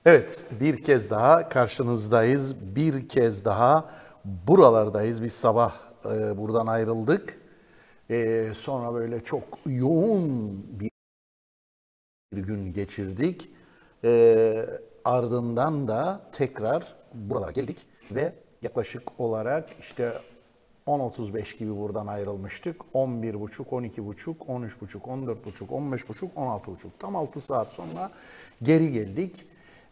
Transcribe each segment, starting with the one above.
Evet, bir kez daha karşınızdayız. Bir kez daha buralardayız. Biz sabah buradan ayrıldık. Sonra böyle çok yoğun bir gün geçirdik. Ardından da tekrar buralara geldik ve yaklaşık olarak işte 10.35 gibi buradan ayrılmıştık. 11.30, 12.30, 13.30, 14.30, 15.30, 16.30. Tam 6 saat sonra geri geldik.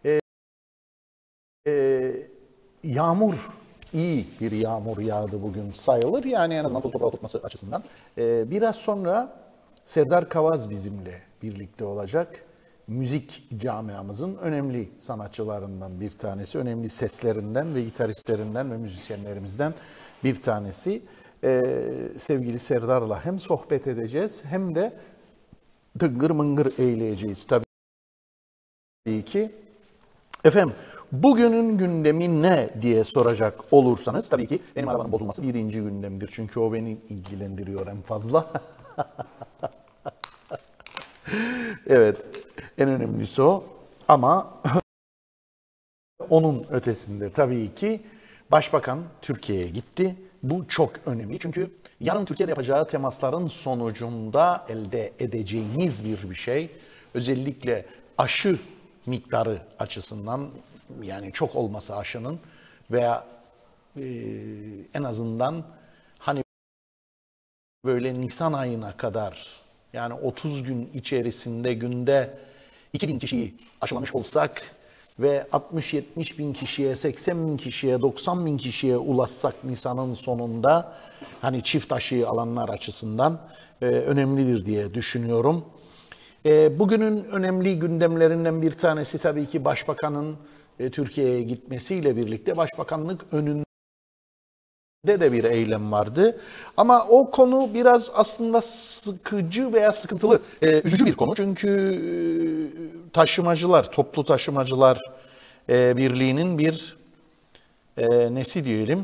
Yağmur, iyi bir yağmur yağdı bugün sayılır. Yani en azından toz toprağı tutması açısından. Biraz sonra Serdar Kavaz bizimle birlikte olacak. Müzik camiamızın önemli sanatçılarından bir tanesi. Önemli seslerinden ve gitaristlerinden ve müzisyenlerimizden bir tanesi. Sevgili Serdar'la hem sohbet edeceğiz hem de tıngır mıngır eğleyeceğiz tabii ki. Efendim, bugünün gündemi ne diye soracak olursanız, tabii ki benim arabanın bozulması birinci gündemdir. Çünkü o beni ilgilendiriyor en fazla. Evet, en önemlisi o. Ama onun ötesinde tabii ki Başbakan Türkiye'ye gitti. Bu çok önemli çünkü yarın Türkiye'de yapacağı temasların sonucunda elde edeceğimiz bir şey. Özellikle aşı miktarı açısından, yani çok olması aşının veya en azından hani böyle Nisan ayına kadar, yani 30 gün içerisinde günde 2.000 kişiyi aşılamış olsak ve 60-70 bin kişiye, 80 bin kişiye, 90 bin kişiye ulaşsak Nisan'ın sonunda, hani çift aşıyı alanlar açısından önemlidir diye düşünüyorum. Bugünün önemli gündemlerinden bir tanesi tabii ki Başbakan'ın Türkiye'ye gitmesiyle birlikte Başbakanlık önünde de bir eylem vardı. Ama o konu biraz aslında sıkıcı veya sıkıntılı, üzücü bir konu. Çünkü taşımacılar, toplu taşımacılar birliğinin bir nesi diyelim,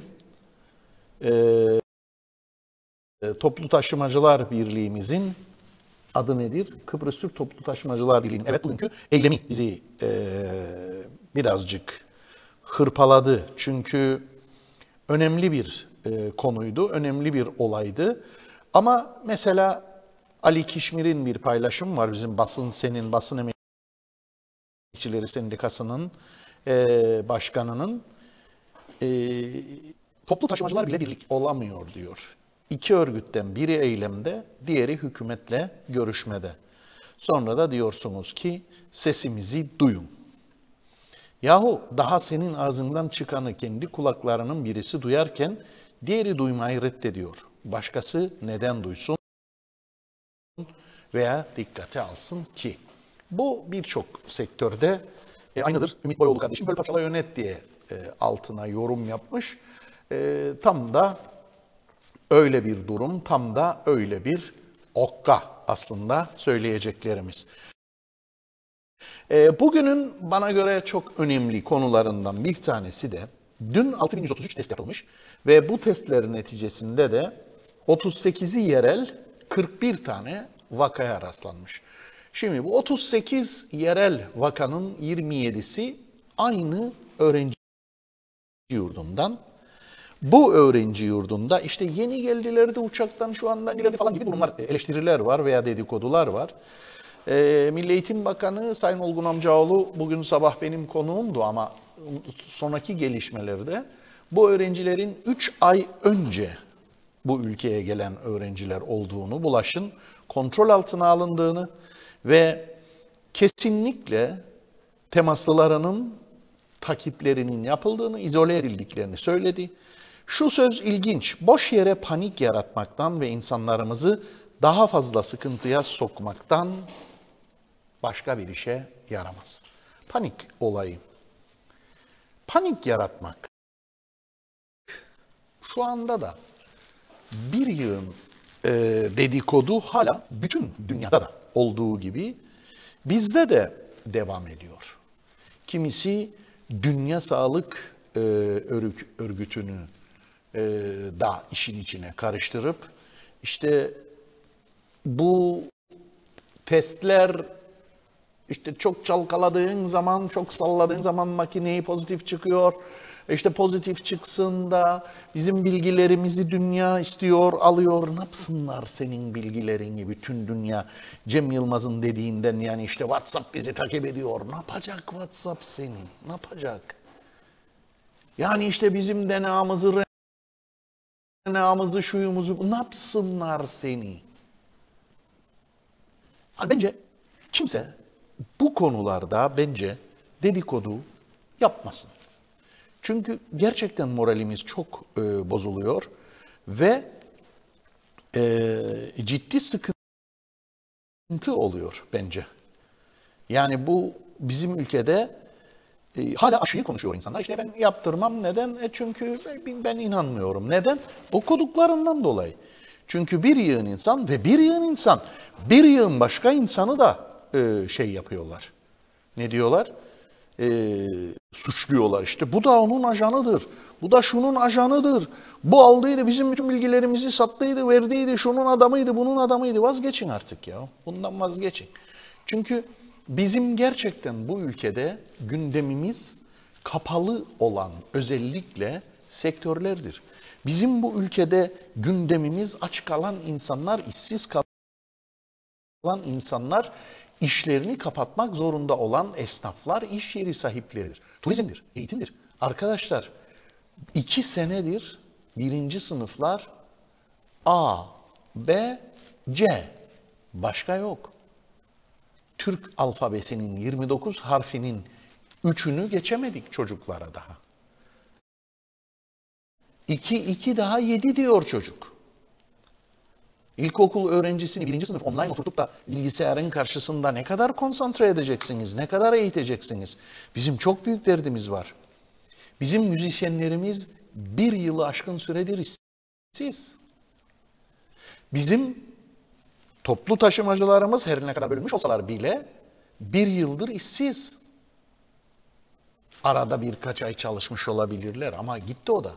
toplu taşımacılar birliğimizin adı nedir? Kıbrıs Türk Toplu Taşımacılar Birliği'nin evet bugünkü eylemi bizi birazcık hırpaladı. Çünkü önemli bir konuydu, önemli bir olaydı. Ama mesela Ali Kişmir'in bir paylaşım var, bizim Basın Emekçileri Sendikası'nın başkanının. Toplu taşımacılar bile birlik olamıyor diyor. İki örgütten biri eylemde, diğeri hükümetle görüşmede. Sonra da diyorsunuz ki sesimizi duyun. Yahu daha senin ağzından çıkanı kendi kulaklarının birisi duyarken diğeri duymayı reddediyor. Başkası neden duysun veya dikkate alsın ki? Bu birçok sektörde aynıdır. Ümit Boyoğlu kardeşim böyle parçala yönet diye altına yorum yapmış. Tam da öyle bir durum, tam da öyle bir okka aslında söyleyeceklerimiz. Bugünün bana göre çok önemli konularından bir tanesi de dün 6133 test yapılmış ve bu testlerin neticesinde de 38'i yerel, 41 tane vakaya rastlanmış. Şimdi bu 38 yerel vakanın 27'si aynı öğrenci yurdundan. Bu öğrenci yurdunda işte yeni geldiler de uçaktan şu anda indilerdi falan gibi durumlar, eleştiriler var veya dedikodular var. Milli Eğitim Bakanı Sayın Olgun Amcaoğlu bugün sabah benim konuğumdu ama sonraki gelişmelerde bu öğrencilerin 3 ay önce bu ülkeye gelen öğrenciler olduğunu, bulaşın kontrol altına alındığını ve kesinlikle temaslılarının takiplerinin yapıldığını, izole edildiklerini söyledi. Şu söz ilginç, boş yere panik yaratmaktan ve insanlarımızı daha fazla sıkıntıya sokmaktan başka bir işe yaramaz. Panik olayı. Panik yaratmak. Şu anda da bir yığın dedikodu hala bütün dünyada da olduğu gibi bizde de devam ediyor. Kimisi Dünya Sağlık Örgütü'nü da işin içine karıştırıp işte bu testler İşte çok çalkaladığın zaman, çok salladığın zaman makineyi pozitif çıkıyor. İşte pozitif çıksın da bizim bilgilerimizi dünya istiyor, alıyor. Ne yapsınlar senin bilgilerini bütün dünya? Cem Yılmaz'ın dediğinden yani işte WhatsApp bizi takip ediyor. Ne yapacak WhatsApp senin? Ne yapacak? Yani işte bizim DNA'mızı, şuyumuzu ne yapsınlar seni? Bence kimse bu konularda dedikodu yapmasın. Çünkü gerçekten moralimiz çok bozuluyor ve ciddi sıkıntı oluyor bence. Yani bu bizim ülkede hala aşıyı konuşuyor insanlar. İşte ben yaptırmam. Neden? Çünkü ben inanmıyorum. Neden? Okuduklarından dolayı. Çünkü bir yığın insan ve bir yığın başka insanı da şey yapıyorlar. Ne diyorlar? Suçluyorlar. İşte bu da onun ajanıdır. Bu da şunun ajanıdır. Bu aldıydı, bizim bütün bilgilerimizi sattıydı, verdiydi, şunun adamıydı, bunun adamıydı. Vazgeçin artık ya. Bundan vazgeçin. Çünkü bizim gerçekten bu ülkede gündemimiz kapalı olan özellikle sektörlerdir. Bizim bu ülkede gündemimiz aç kalan insanlar, işsiz kalan insanlar, işlerini kapatmak zorunda olan esnaflar, iş yeri sahipleridir. Turizmdir, eğitimdir. Arkadaşlar 2 senedir 1. sınıflar A, B, C. Başka yok. Türk alfabesinin 29 harfinin 3'ünü geçemedik çocuklara daha. 2 daha 7 diyor çocuk. İlkokul öğrencisini 1. sınıf online oturtup da bilgisayarın karşısında ne kadar konsantre edeceksiniz, ne kadar eğiteceksiniz? Bizim çok büyük derdimiz var. Bizim müzisyenlerimiz 1 yılı aşkın süredir işsiz. Bizim toplu taşımacılarımız her ne kadar bölünmüş olsalar bile 1 yıldır işsiz. Arada birkaç ay çalışmış olabilirler ama gitti o da.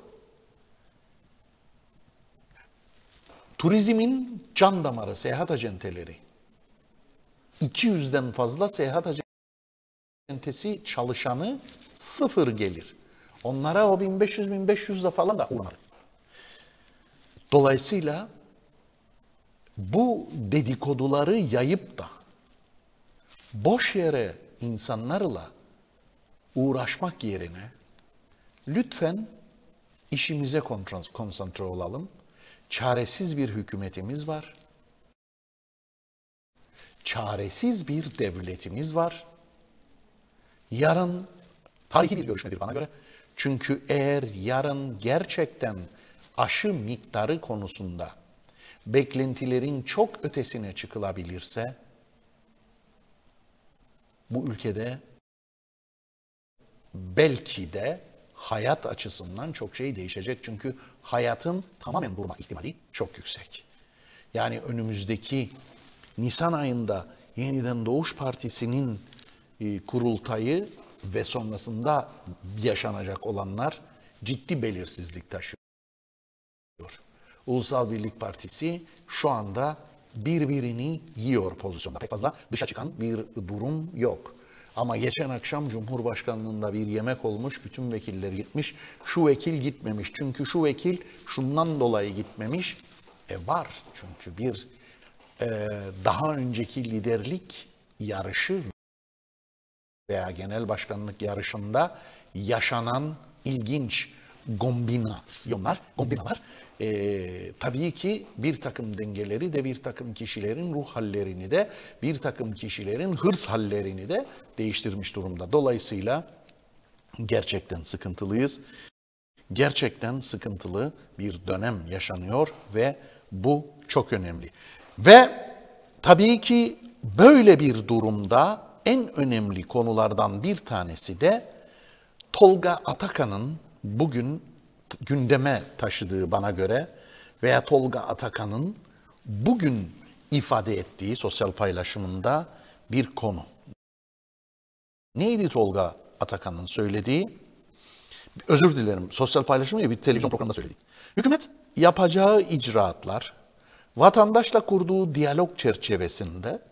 Turizmin can damarı, seyahat acenteleri. 200'den fazla seyahat acentesi çalışanı 0 gelir. Onlara o 1500'de falan da uğradı. Dolayısıyla bu dedikoduları yayıp da boş yere insanlarla uğraşmak yerine lütfen işimize konsantre olalım. Çaresiz bir hükümetimiz var. Çaresiz bir devletimiz var. Yarın tarihi bir görüşmedir bana göre. Çünkü eğer yarın gerçekten aşı miktarı konusunda beklentilerin çok ötesine çıkılabilirse bu ülkede belki de hayat açısından çok şey değişecek. Çünkü hayatın tamamen durma ihtimali çok yüksek. Yani önümüzdeki Nisan ayında Yeniden Doğuş Partisi'nin kurultayı ve sonrasında yaşanacak olanlar ciddi belirsizlik taşıyor. Ulusal Birlik Partisi şu anda birbirini yiyor pozisyonda. Pek fazla dışa çıkan bir durum yok. Ama geçen akşam Cumhurbaşkanlığında bir yemek olmuş, bütün vekiller gitmiş. Şu vekil gitmemiş. Çünkü şu vekil şundan dolayı gitmemiş. Var çünkü bir daha önceki liderlik yarışı veya genel başkanlık yarışında yaşanan ilginç kombinalar tabii ki bir takım dengeleri de, bir takım kişilerin ruh hallerini de, bir takım kişilerin hırs hallerini de değiştirmiş durumda. Dolayısıyla gerçekten sıkıntılıyız. Gerçekten sıkıntılı bir dönem yaşanıyor ve bu çok önemli. Ve tabii ki böyle bir durumda en önemli konulardan bir tanesi de Tolga Atakan'ın bugün gündeme taşıdığı bana göre veya Tolga Atakan'ın bugün ifade ettiği sosyal paylaşımında bir konu. Neydi Tolga Atakan'ın söylediği? Özür dilerim, sosyal paylaşımı ya bir televizyon programında söyledi. Hükümet yapacağı icraatlar vatandaşla kurduğu diyalog çerçevesinde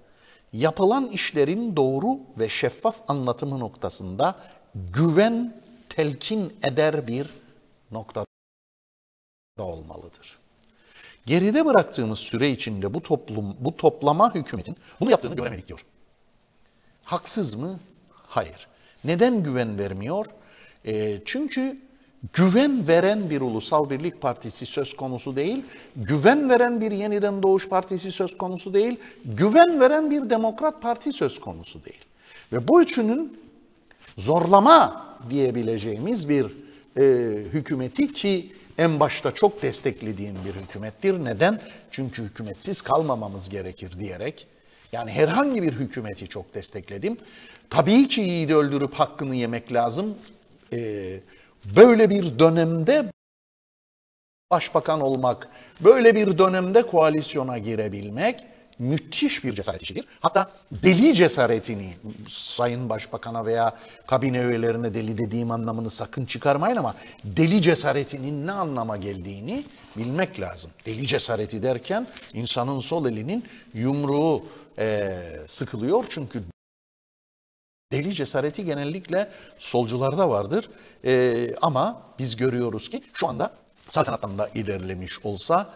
yapılan işlerin doğru ve şeffaf anlatımı noktasında güven telkin eder bir noktada olmalıdır. Geride bıraktığımız süre içinde bu toplama hükümetin bunu yaptığını göremedik diyor. Haksız mı? Hayır. Neden güven vermiyor? Çünkü güven veren bir Ulusal Birlik Partisi söz konusu değil, güven veren bir Yeniden Doğuş Partisi söz konusu değil, güven veren bir Demokrat Parti söz konusu değil. Ve bu üçünün zorlama diyebileceğimiz bir hükümeti ki en başta çok desteklediğim bir hükümettir. Neden? Çünkü hükümetsiz kalmamamız gerekir diyerek. Yani herhangi bir hükümeti çok destekledim. Tabii ki yiğidi öldürüp hakkını yemek lazım. Böyle bir dönemde başbakan olmak, böyle bir dönemde koalisyona girebilmek müthiş bir cesaret işidir. Hatta deli cesaretini Sayın Başbakan'a veya kabine üyelerine deli dediğim anlamını sakın çıkarmayın ama deli cesaretinin ne anlama geldiğini bilmek lazım. Deli cesareti derken insanın sol elinin yumruğu sıkılıyor çünkü deli cesareti genellikle solcularda vardır ama biz görüyoruz ki şu anda sağ kanattan da ilerlemiş olsa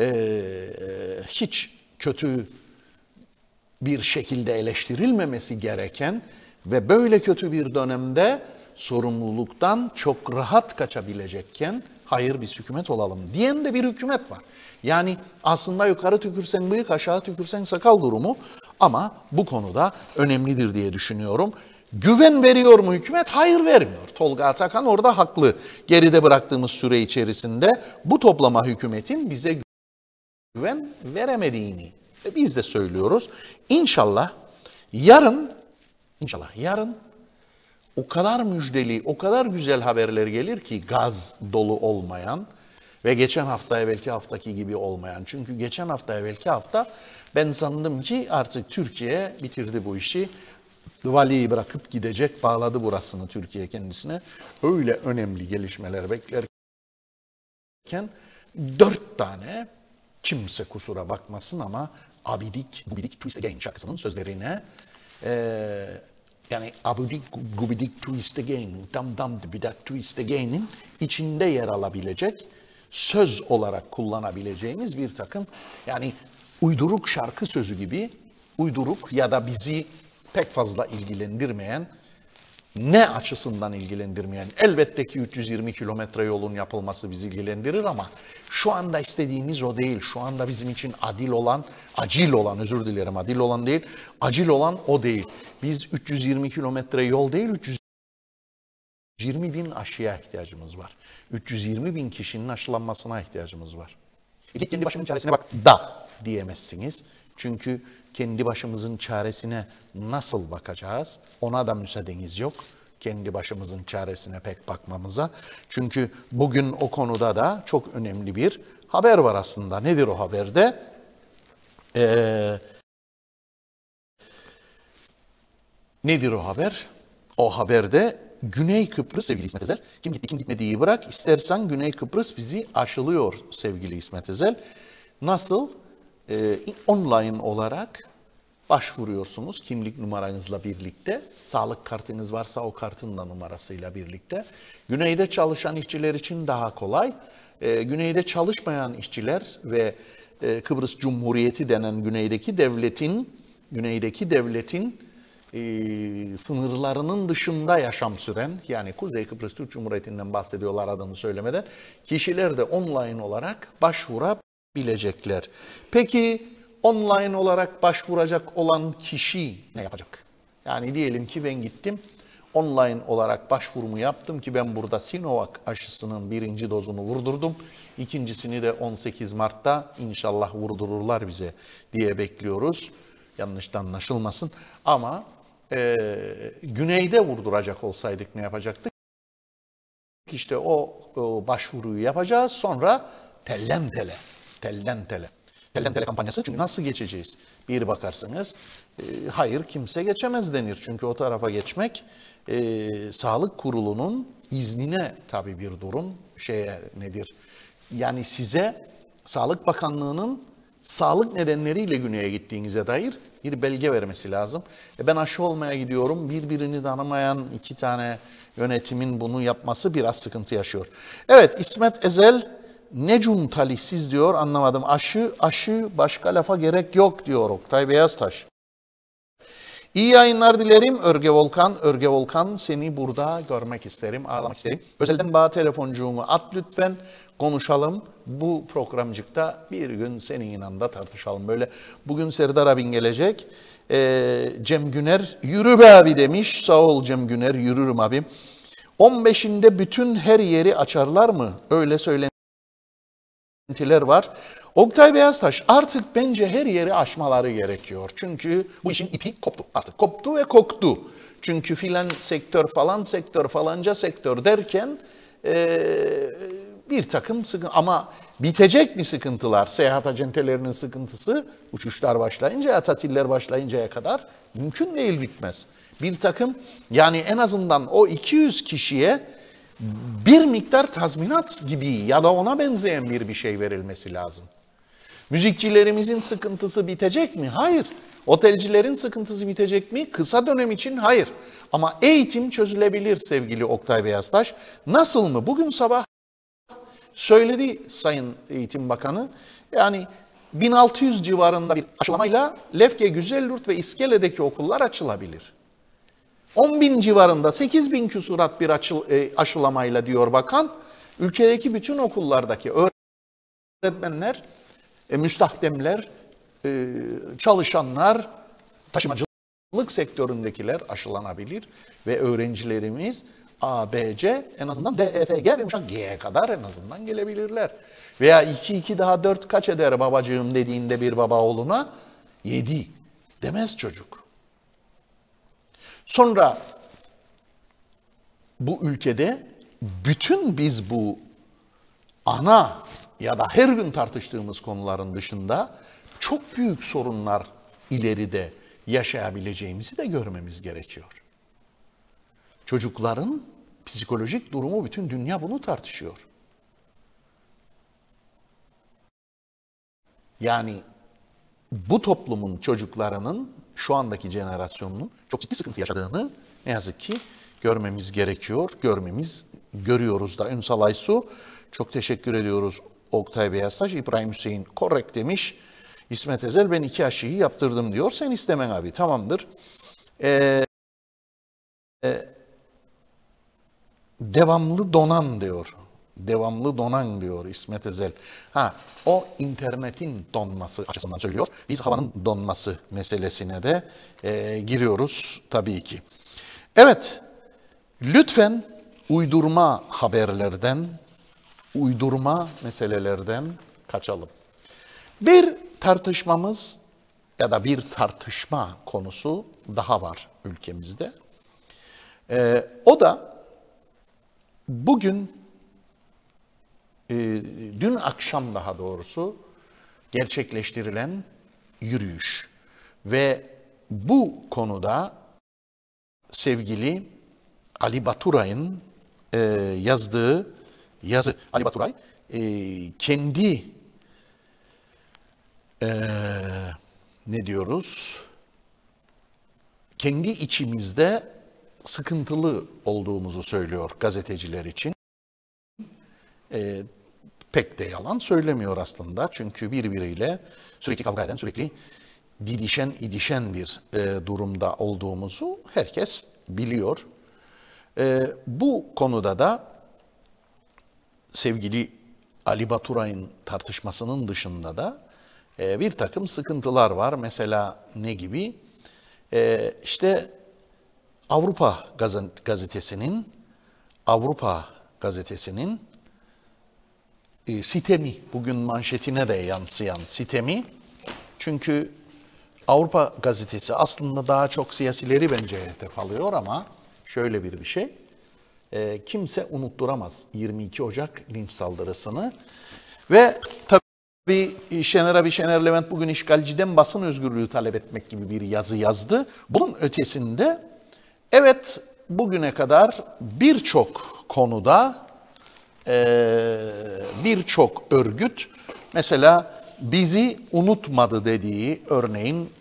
hiç kötü bir şekilde eleştirilmemesi gereken ve böyle kötü bir dönemde sorumluluktan çok rahat kaçabilecekken hayır biz hükümet olalım diyen de bir hükümet var. Yani aslında yukarı tükürsen bıyık aşağı tükürsen sakal durumu ama bu konuda önemlidir diye düşünüyorum. Güven veriyor mu hükümet? Hayır vermiyor. Tolga Atakan orada haklı. Geride bıraktığımız süre içerisinde bu toplama hükümetin bize güven veremediğini biz de söylüyoruz. İnşallah yarın o kadar müjdeli, o kadar güzel haberler gelir ki gaz dolu olmayan ve geçen hafta evvelki haftaki gibi olmayan. Çünkü geçen hafta evvelki hafta ben sandım ki artık Türkiye bitirdi bu işi. Valiyi bırakıp gidecek, bağladı burasını Türkiye kendisine. Öyle önemli gelişmeler beklerken 4 tane kimse kusura bakmasın ama abidik gubidik twist again şarkısının sözlerine yani abidik gubidik twist again dam dam dibidak twist again'in içinde yer alabilecek söz olarak kullanabileceğimiz bir takım yani uyduruk şarkı sözü gibi uyduruk ya da bizi pek fazla ilgilendirmeyen ne açısından ilgilendirmeyen elbette ki 320 kilometre yolun yapılması bizi ilgilendirir ama şu anda istediğimiz o değil. Şu anda bizim için acil olan o değil. Biz 320 kilometre yol değil 320 bin aşıya ihtiyacımız var. 320 bin kişinin aşılanmasına ihtiyacımız var. Kendi başımın çaresine bak da diyemezsiniz. Çünkü kendi başımızın çaresine nasıl bakacağız? Ona da müsaadeniz yok. Kendi başımızın çaresine pek bakmamıza. Çünkü bugün o konuda da çok önemli bir haber var aslında. Nedir o haberde? Nedir o haber? O haberde Güney Kıbrıs sevgili İsmet Ezel. Kim gitti kim gitmediği bırak. İstersen Güney Kıbrıs bizi aşılıyor sevgili İsmet Ezel. Nasıl? Online olarak başvuruyorsunuz kimlik numaranızla birlikte. Sağlık kartınız varsa o kartın da numarasıyla birlikte. Güneyde çalışan işçiler için daha kolay. Güneyde çalışmayan işçiler ve Kıbrıs Cumhuriyeti denen güneydeki devletin sınırlarının dışında yaşam süren yani Kuzey Kıbrıs Türk Cumhuriyeti'nden bahsediyorlar adını söylemeden kişiler de online olarak başvurabilecekler. Peki online olarak başvuracak olan kişi ne yapacak? Yani diyelim ki ben gittim online olarak başvurumu yaptım ki ben burada Sinovac aşısının 1. dozunu vurdurdum. İkincisini de 18 Mart'ta inşallah vurdururlar bize diye bekliyoruz. Yanlış da anlaşılmasın. Ama güneyde vurduracak olsaydık ne yapacaktık? İşte o başvuruyu yapacağız. Sonra telden tele kampanyası. Çünkü nasıl geçeceğiz? Bir bakarsınız hayır kimse geçemez denir. Çünkü o tarafa geçmek Sağlık Kurulu'nun iznine tabii bir durum. Yani size Sağlık Bakanlığı'nın sağlık nedenleriyle güneye gittiğinize dair bir belge vermesi lazım. Ben aşı olmaya gidiyorum. Birbirini tanımayan iki tane yönetimin bunu yapması biraz sıkıntı yaşıyor. Evet, İsmet Ezel Necum talihsiz diyor, anlamadım. Aşı başka lafa gerek yok diyor Oktay Beyaztaş. İyi yayınlar dilerim Örge Volkan. Örge Volkan, seni burada görmek isterim, ağlamak isterim. Özelden bana telefoncuğumu at lütfen, konuşalım. Bu programcıkta bir gün senin yanında tartışalım. Böyle bugün Serdar abin gelecek. Cem Güner yürü be abi demiş. Sağ ol Cem Güner, yürürüm abim. 15'inde bütün her yeri açarlar mı? Öyle söylentiler var. Oktay Beyaztaş, artık bence her yeri aşmaları gerekiyor. Çünkü bu işin ipi koptu. Artık koptu ve koktu. Çünkü filan sektör, falan sektör, falanca sektör derken bir takım sıkıntı, ama bitecek mi sıkıntılar? Seyahat acentelerinin sıkıntısı uçuşlar başlayınca, tatiller başlayıncaya kadar mümkün değil, bitmez. Bir takım, yani en azından o 200 kişiye bir miktar tazminat gibi ya da ona benzeyen bir şey verilmesi lazım. Müzikçilerimizin sıkıntısı bitecek mi? Hayır. Otelcilerin sıkıntısı bitecek mi? Kısa dönem için hayır. Ama eğitim çözülebilir sevgili Oktay Beyaztaş. Nasıl mı? Bugün sabah söyledi Sayın Eğitim Bakanı. Yani 1600 civarında bir aşılamayla Lefke, Güzelyurt ve İskele'deki okullar açılabilir. 10.000 civarında 8.000 küsurat bir aşılamayla diyor bakan, ülkedeki bütün okullardaki öğretmenler, müstahdemler, çalışanlar, taşımacılık sektöründekiler aşılanabilir ve öğrencilerimiz A, B, C, en azından D, E, F, G ve G'ye kadar en azından gelebilirler. Veya 2 daha 4 kaç eder babacığım dediğinde bir baba oğluna 7 demez çocuk. Sonra bu ülkede bütün biz bu ana ya da her gün tartıştığımız konuların dışında çok büyük sorunlar ileride yaşayabileceğimizi de görmemiz gerekiyor. Çocukların psikolojik durumu, bütün dünya bunu tartışıyor. Yani bu toplumun çocuklarının, şu andaki jenerasyonunun çok ciddi sıkıntı yaşadığını ne yazık ki görmemiz gerekiyor. Görüyoruz da. Ünsal Aysu, çok teşekkür ediyoruz Oktay Beyaztaş. İbrahim Hüseyin korrekt demiş. İsmet Ezel, ben 2 aşıyı yaptırdım diyor. Sen istemen abi, tamamdır. Devamlı donan diyor. Devamlı donan diyor İsmet Ezel. O internetin donması açısından söylüyor. Biz havanın donması meselesine de giriyoruz tabii ki. Evet, lütfen uydurma haberlerden, uydurma meselelerden kaçalım. Bir tartışmamız ya da bir tartışma konusu daha var ülkemizde. O da bugün, dün akşam daha doğrusu gerçekleştirilen yürüyüş ve bu konuda sevgili Ali Baturay'ın yazdığı yazı. Ali Baturay kendi ne diyoruz? Kendi içimizde sıkıntılı olduğumuzu söylüyor gazeteciler için. Pek de yalan söylemiyor aslında. Çünkü birbiriyle sürekli kavga eden, sürekli didişen, idişen bir durumda olduğumuzu herkes biliyor. Bu konuda da sevgili Ali Baturay'ın tartışmasının dışında da bir takım sıkıntılar var. Mesela ne gibi? İşte Avrupa gazetesinin sitemi, bugün manşetine de yansıyan sitemi. Çünkü Avrupa gazetesi aslında daha çok siyasileri bence hedef alıyor ama şöyle bir şey. Kimse unutturamaz 22 Ocak linç saldırısını. Ve tabii Şener Levent bugün işgalciden basın özgürlüğü talep etmek gibi bir yazı yazdı. Bunun ötesinde evet, bugüne kadar birçok konuda birçok örgüt, mesela bizi unutmadı dediği örneğin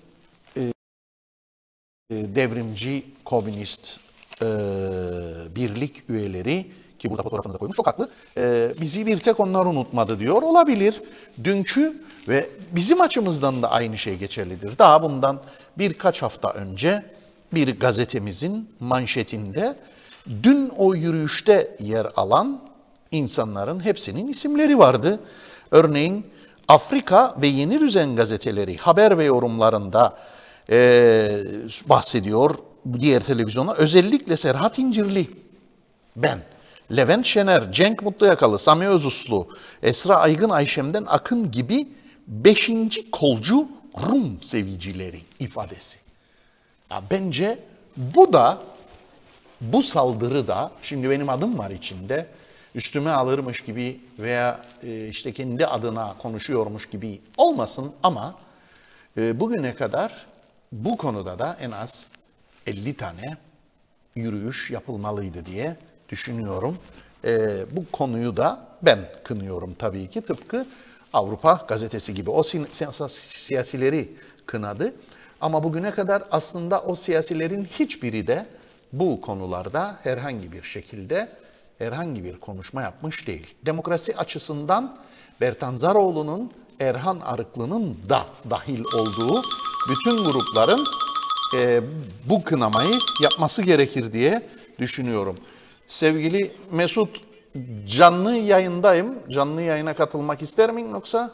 devrimci komünist birlik üyeleri, ki burada fotoğrafını da koymuş, çok haklı. Bizi bir tek onlar unutmadı diyor. Olabilir. Dünkü ve bizim açımızdan da aynı şey geçerlidir. Daha bundan birkaç hafta önce bir gazetemizin manşetinde dün o yürüyüşte yer alan insanların hepsinin isimleri vardı. Örneğin Afrika ve Yeni Düzen gazeteleri haber ve yorumlarında bahsediyor, diğer televizyona. Özellikle Serhat İncirli, ben, Levent Şener, Cenk Mutluyakalı, Sami Özuslu, Esra Aygın, Ayşem'den Akın gibi 5. kolcu Rum sevicileri ifadesi. Ya bence bu da, bu saldırı da, şimdi benim adım var içinde, üstüme alırmış gibi veya işte kendi adına konuşuyormuş gibi olmasın ama bugüne kadar bu konuda da en az 50 tane yürüyüş yapılmalıydı diye düşünüyorum. Bu konuyu da ben kınıyorum tabii ki, tıpkı Avrupa Gazetesi gibi. O siyasileri kınadı ama bugüne kadar aslında o siyasilerin hiçbiri de bu konularda herhangi bir şekilde herhangi bir konuşma yapmış değil. Demokrasi açısından Bertan Zaroğlu'nun, Erhan Arıklı'nın da dahil olduğu bütün grupların bu kınamayı yapması gerekir diye düşünüyorum. Sevgili Mesut, canlı yayındayım. Canlı yayına katılmak ister miyim yoksa?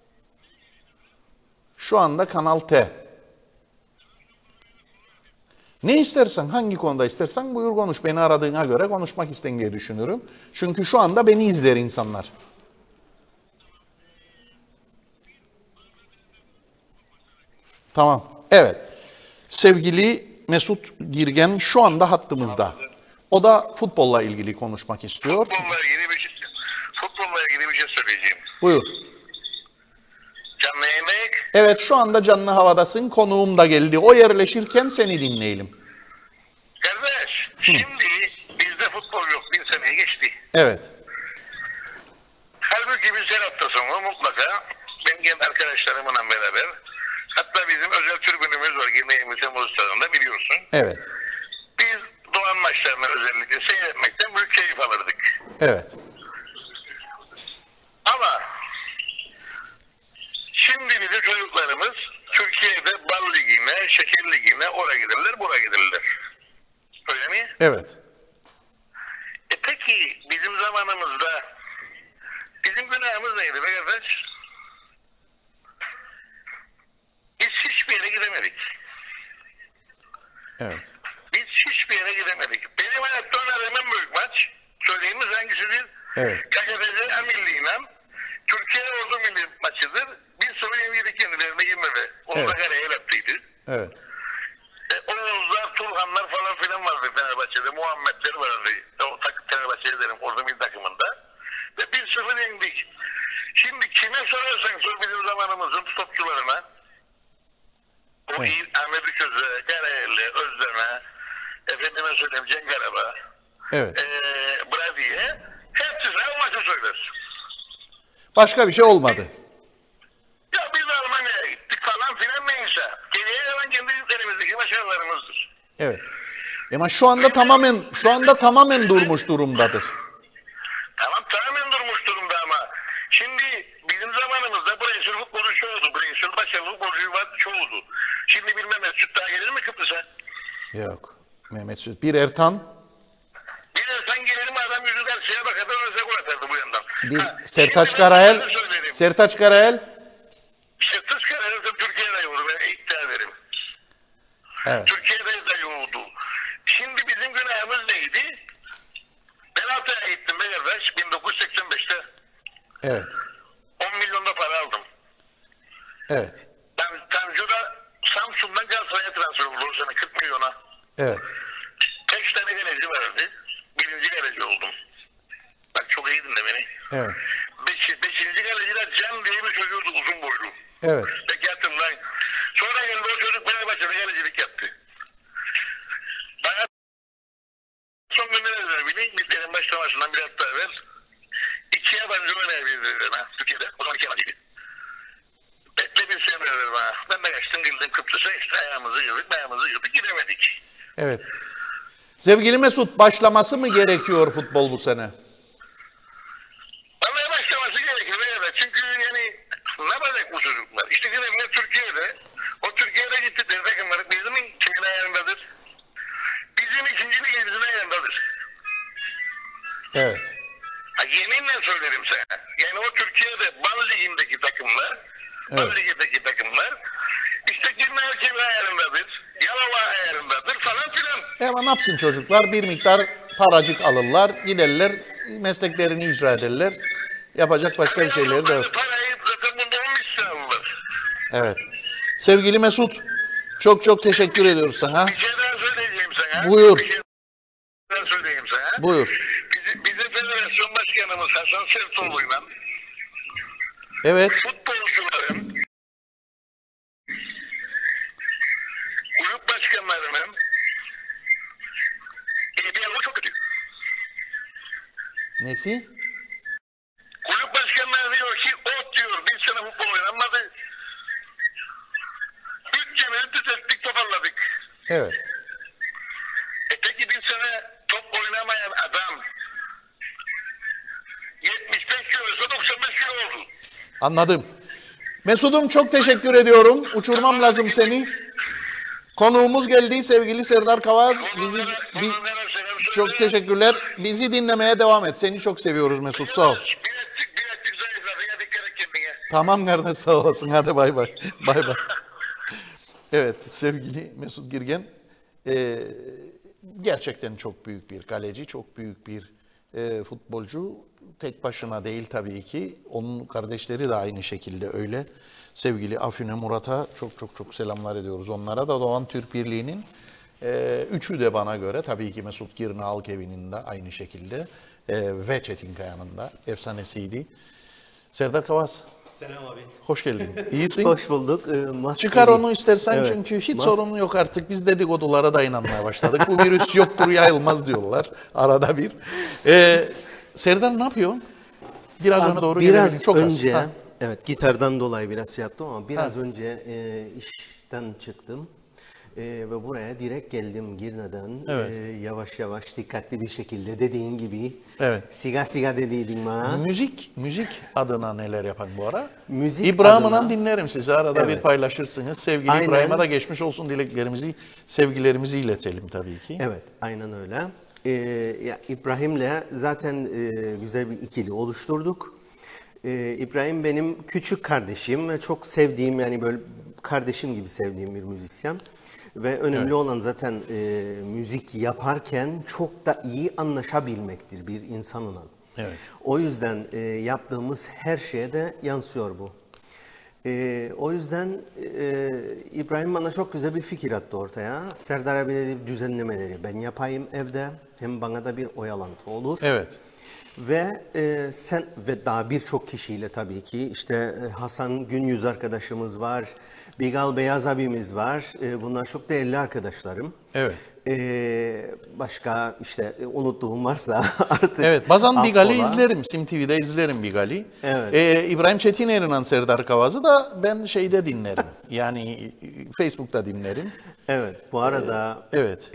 Şu anda Kanal T. Ne istersen, hangi konuda istersen buyur konuş. Beni aradığına göre konuşmak isten diye düşünürüm. Çünkü şu anda beni izler insanlar. Tamam. Evet. Sevgili Mesut Girgen şu anda hattımızda. O da futbolla ilgili konuşmak istiyor. Futbolla ilgili bir şey söyleyeceğim. Buyur. Canlı yayındayız. Evet, şu anda canlı havadasın. Konuğum da geldi. O yerleşirken seni dinleyelim. Kardeş, şimdi bizde futbol yok. Bir seneye geçti. Evet. Halbuki biz her hafta sonu mutlaka ben genç arkadaşlarımla beraber, hatta bizim özel tribünümüz var 20 Temmuz stadında, biliyorsun. Evet. Biz Doğan maçlarını özellikle seyretmekten büyük keyif alırdık. Evet. Ama şimdi bizim çocuklarımız Türkiye'de bal ligine, şeker ligine, oraya giderler, buraya giderler. Öyle mi? Evet. Peki bizim zamanımızda bizim günahımız neydi be kardeş? Biz hiçbir yere gidemedik. Evet. Biz hiçbir yere gidemedik. Benim hayatta oynadığım en büyük maç, söyleyeyimiz hangisidir? Evet. KGFC Milli'yle Türkiye Ordu Milli maçıdır. 1-0 yenildik kendilerine 20'de. Onu Evet. da kareye yaptıydı. Evet. Oğuzlar, Turhanlar falan filan vardı Fenerbahçe'de. Muhammedler vardı. O Fenerbahçe'de derim, Ordu Milli takımında. Ve 1-0 yenildik. Şimdi kime sorarsan sor bizim zamanımızın topçularına, o Evet. iyi Ahmet Üköz'e, Karayel'e, Özden'e, efendime söyleyeyim Cenk Araba, Evet. Bradi'ye, hepsi sana maçı söyler. Başka bir şey olmadı. Ya biz Almanya'ya gittik falan filan, neyse. Geriye yalan kendi elimizdeki başarılarımızdır. Evet. Ama şu anda tamamen durmuş durumdadır. Tamam, tamamen durmuş durumda ama şimdi bizim zamanımızda Breysel futbolu çoğuldu. Breysel başarılı futbolcu çoğuldu. Şimdi bir Mehmet Süt daha gelir mi Kıbrıs'a? Yok. Mehmet Süt. Bir Ertan. Bir insan gelir mi, adam yüzü dersine bakar, öyle gol atardı bu yandan. Bir Ha, Sertaç şimdi ben Karayel. sana söylerim. Sertaç Karayel. Sertaç Karayel Türkiye'de yoğurdu, ben iddia ederim. Evet. Türkiye'de de yoğurdu. Şimdi bizim günahımız neydi? Ben Altay'a gittim be kardeş 1985'te. Evet. 10 milyonda para aldım. Evet. Ben Tanju'da Samsun'dan Galatasaray'a transfer oldu o sene 40 milyona. Evet. 5 tane kaleci vardı. Birinci kaleci oldum. Bak çok iyi dinle beni. Evet. Beşinci kaleci de Can diye bir çocuğuydu, uzun boylu. Evet. Peki hatırlayın. Sonra geldi o çocuk Fenerbahçe'de kalecilik yaptı. Bana son günlerde de bileyim, liglerin başlamasından bir hafta evvel 2 yabancı oynayabildi bana Türkiye'de. O zaman 2 yabancıydı. ayağımızı yürüdük, gidemedik. Evet. Sevgili Mesut, başlaması mı gerekiyor futbol bu sene? Vallahi başlaması gerekir. Evet. Çünkü yani ne yapacak bu çocuklar? İşte gidenler Türkiye'de. O Türkiye'de gitti de takımları bizim kimin ayarındadır? Bizim ikinci ligimizin ayarındadır. Evet. Yeminle söylerim sana. Yani o Türkiye'de Bal Ligi'ndeki takımlar, Bal Ligi'ndeki takımlar işte Girne ayarındadır, Yalova ayarındadır falan filan. Ama ne yapsın çocuklar? Bir miktar paracık alırlar, giderler, mesleklerini icra ederler. Yapacak başka bir şeyleri de yok. Parayı zaten bunda 15 lira alırlar. Evet. Sevgili Mesut, çok teşekkür ediyoruz sana. Bir şey daha söyleyeceğim sana. Buyur. Bir şey daha söyleyeyim sana. Buyur. Bizim federasyon başkanımız Hasan Sertoğlu'yla Evet. futbolcuların, kulüp başkanlarının diyaloğu çok kötü. Nesi? Kulüp başkanları diyor ki o diyor bir sene futbol oynanmadı. Bütçemizi düzelttik, toparladık. Evet. Peki bir sene top oynamayan adam 75 kiloysa 95 kilo oldu. Anladım. Mesut'um çok teşekkür ediyorum. Uçurmam lazım seni. Konuğumuz geldi sevgili Serdar Kavaz. Çok teşekkürler. Bizi dinlemeye devam et. Seni çok seviyoruz Mesut. Sağ ol. Birazcık zayıfladı ya, dikkat et kendine. Tamam kardeş, sağ olasın. Hadi bay bay. Bay bay. Evet, sevgili Mesut Girgen gerçekten çok büyük bir kaleci, çok büyük bir futbolcu. Tek başına değil tabii ki. Onun kardeşleri de aynı şekilde öyle. Sevgili Afine Murat'a çok selamlar ediyoruz. Onlara da Doğan Türk Birliği'nin üçü de bana göre tabii ki Mesut Girne Halkevi'nin de aynı şekilde ve Çetin Kaya'nın da efsanesiydi. Serdar Kavaz. Selam abi. Hoş geldin. İyisin. Hoş bulduk. Çıkar onu istersen Evet. çünkü hiç sorun yok artık. Biz dedikodulara da inanmaya başladık. Bu virüs yoktur, yayılmaz diyorlar arada bir. Serdar ne yapıyor? Biraz öne doğru Biraz gelelim. Çok önce, az. evet gitardan dolayı biraz şey yaptım ama biraz önce işten çıktım. Ve buraya direkt geldim Girne'den. Evet. Yavaş yavaş dikkatli bir şekilde dediğin gibi. Evet. Siga dediydin bana. Müzik adına neler yapan bu ara? Müzik İbrahim'den adına- dinlerim sizi. Arada bir Evet. paylaşırsınız. Sevgili Aynen. İbrahim'e de geçmiş olsun dileklerimizi, sevgilerimizi iletelim tabii ki. Evet, aynen öyle. Ya İbrahim'le zaten güzel bir ikili oluşturduk. İbrahim benim küçük kardeşim ve çok sevdiğim, yani böyle kardeşim gibi sevdiğim bir müzisyen. Ve önemli olan zaten müzik yaparken çok da iyi anlaşabilmektir bir insanla. Evet. O yüzden yaptığımız her şeye de yansıyor bu. O yüzden İbrahim bana çok güzel bir fikir attı ortaya. Serdar abi dedi, düzenlemeleri ben yapayım evde. Hem bana da bir oyalantı olur. Evet. Ve sen ve daha birçok kişiyle tabii ki işte Hasan Günyüz arkadaşımız var. Bigal Beyaz abimiz var. Bunlar çok değerli arkadaşlarım. Evet. Başka işte unuttuğum varsa artık. Evet, bazen Bigal'i affola. izlerim. Sim TV'de izlerim Bigal'i. Evet. İbrahim Çetiner'in Serdar Kavaz'ı da ben şeyde dinlerim. Yani Facebook'ta dinlerim. Evet, bu arada Evet.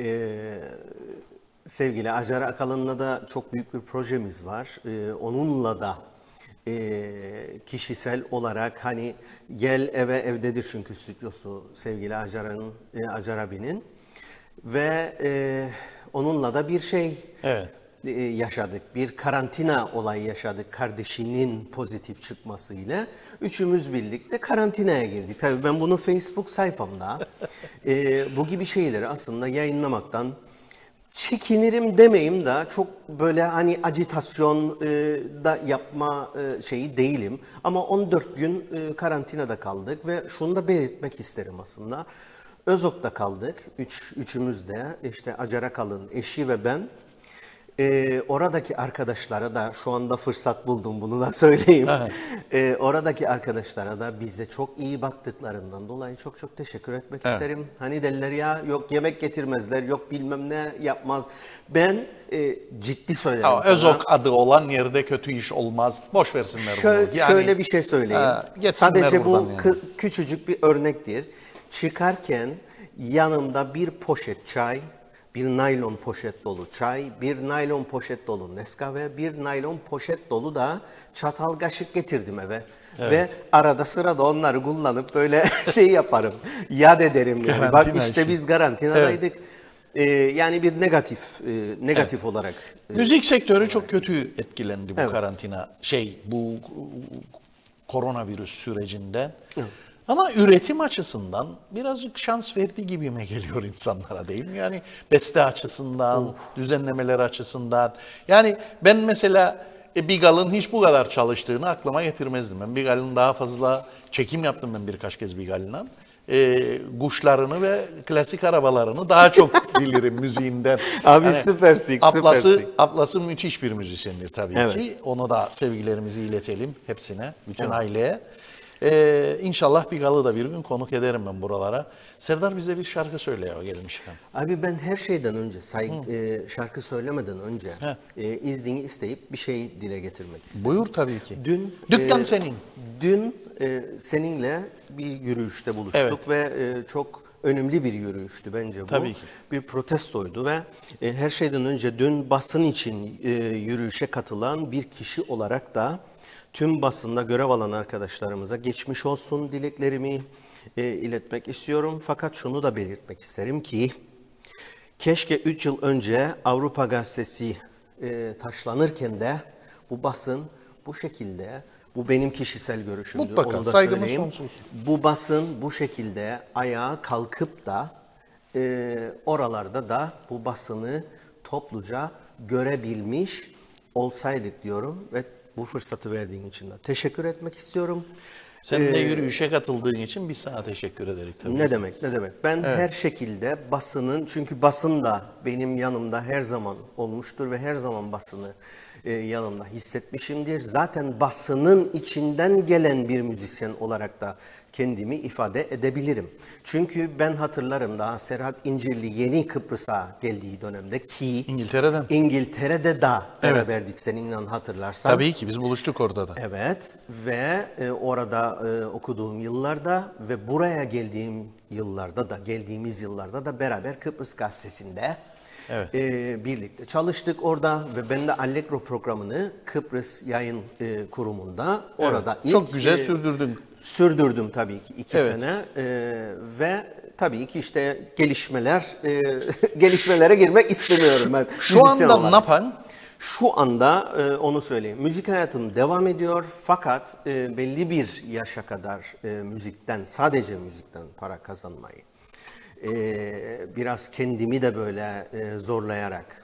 sevgili Acar Akalın'la da çok büyük bir projemiz var. Onunla da kişisel olarak hani gel eve evdedir çünkü stüdyosu sevgili Acar abinin. Ve onunla da bir şey Evet. yaşadık. Bir karantina olayı yaşadık kardeşinin pozitif çıkmasıyla. Üçümüz birlikte karantinaya girdik. Tabii ben bunu Facebook sayfamda bu gibi şeyleri aslında yayınlamaktan çekinirim demeyeyim de çok böyle hani ajitasyon da yapma şeyi değilim. Ama 14 gün karantinada kaldık ve şunu da belirtmek isterim aslında. Özok'ta kaldık. Üçümüz de işte Acar Akalın, eşi ve ben. Oradaki arkadaşlara da şu anda fırsat buldum bunu da söyleyeyim. Oradaki arkadaşlara da bize çok iyi baktıklarından dolayı çok teşekkür etmek isterim. Hani derler ya yok yemek getirmezler, yok bilmem ne yapmaz. Ben ciddi söylerim sana. Özok adı olan yerde kötü iş olmaz. Boş versinler bunu. Yani, Şöyle bir şey söyleyeyim. geçsinler Sadece bu buradan yani. küçücük bir örnektir. Çıkarken yanımda bir poşet çay, bir naylon poşet dolu çay, bir naylon poşet dolu Nescafe, bir naylon poşet dolu da çatal kaşık getirdim eve. Ve arada sırada onları kullanıp böyle şey yaparım, yad ederim. Yani. Bak işte biz karantinadaydık. Yani bir negatif olarak. Müzik sektörü çok kötü etkilendi bu karantina, bu koronavirüs sürecinden. Ama üretim açısından birazcık şans verdiği gibime geliyor insanlara, değil mi? Yani beste açısından, düzenlemeler açısından. Yani ben mesela Bigal'ın hiç bu kadar çalıştığını aklıma getirmezdim. Ben Bigal'ın daha fazla çekim yaptım ben birkaç kez Bigal'la. Kuşlarını ve klasik arabalarını daha çok bilirim müziğinden. Abi yani süpersin. Ablası müthiş bir müzisyendir tabii ki. Ona da sevgilerimizi iletelim hepsine, bütün aileye. İnşallah Bigal'ı da bir gün konuk ederim ben buralara. Serdar bize bir şarkı söyle ya gelmişken. Abi ben her şeyden önce şarkı söylemeden önce iznini isteyip bir şey dile getirmek istedim. Buyur tabii ki. Dükkan senin. Dün seninle bir yürüyüşte buluştuk ve çok önemli bir yürüyüştü bence bu. Tabii ki. Bir protestoydu ve her şeyden önce dün basın için yürüyüşe katılan bir kişi olarak da tüm basında görev alan arkadaşlarımıza geçmiş olsun dileklerimi iletmek istiyorum. Fakat şunu da belirtmek isterim ki keşke 3 yıl önce Avrupa Gazetesi taşlanırken de bu basın bu şekilde, bu benim kişisel görüşümdür. Mutlaka, onu da saygımız söyleyeyim. sonsuz. Bu basın bu şekilde ayağa kalkıp da oralarda da bu basını topluca görebilmiş olsaydık diyorum ve bu fırsatı verdiğin için de teşekkür etmek istiyorum. Sen de yürüyüşe katıldığın için biz sana teşekkür ederiz tabii. Ne demek, ne demek. Ben her şekilde basının, çünkü basın da benim yanımda her zaman olmuştur ve her zaman basını yanımda hissetmişimdir. Zaten basının içinden gelen bir müzisyen olarak da kendimi ifade edebilirim. Çünkü ben hatırlarım daha Serhat İncirli yeni Kıbrıs'a geldiği dönemde ki İngiltere'de de beraberdik seninle hatırlarsan. Tabii ki biz buluştuk orada da. Evet ve orada okuduğum yıllarda ve buraya geldiğimiz yıllarda da beraber Kıbrıs Gazetesi'nde birlikte çalıştık orada ve ben de Allegro programını Kıbrıs Yayın Kurumu'nda orada çok güzel sürdürdün. Sürdürdüm tabii ki 2 sene ve tabii ki işte gelişmelere girmek istemiyorum ben. Şu anda ne yapan? Şu anda onu söyleyeyim. Müzik hayatım devam ediyor fakat belli bir yaşa kadar sadece müzikten para kazanmayı biraz kendimi de böyle zorlayarak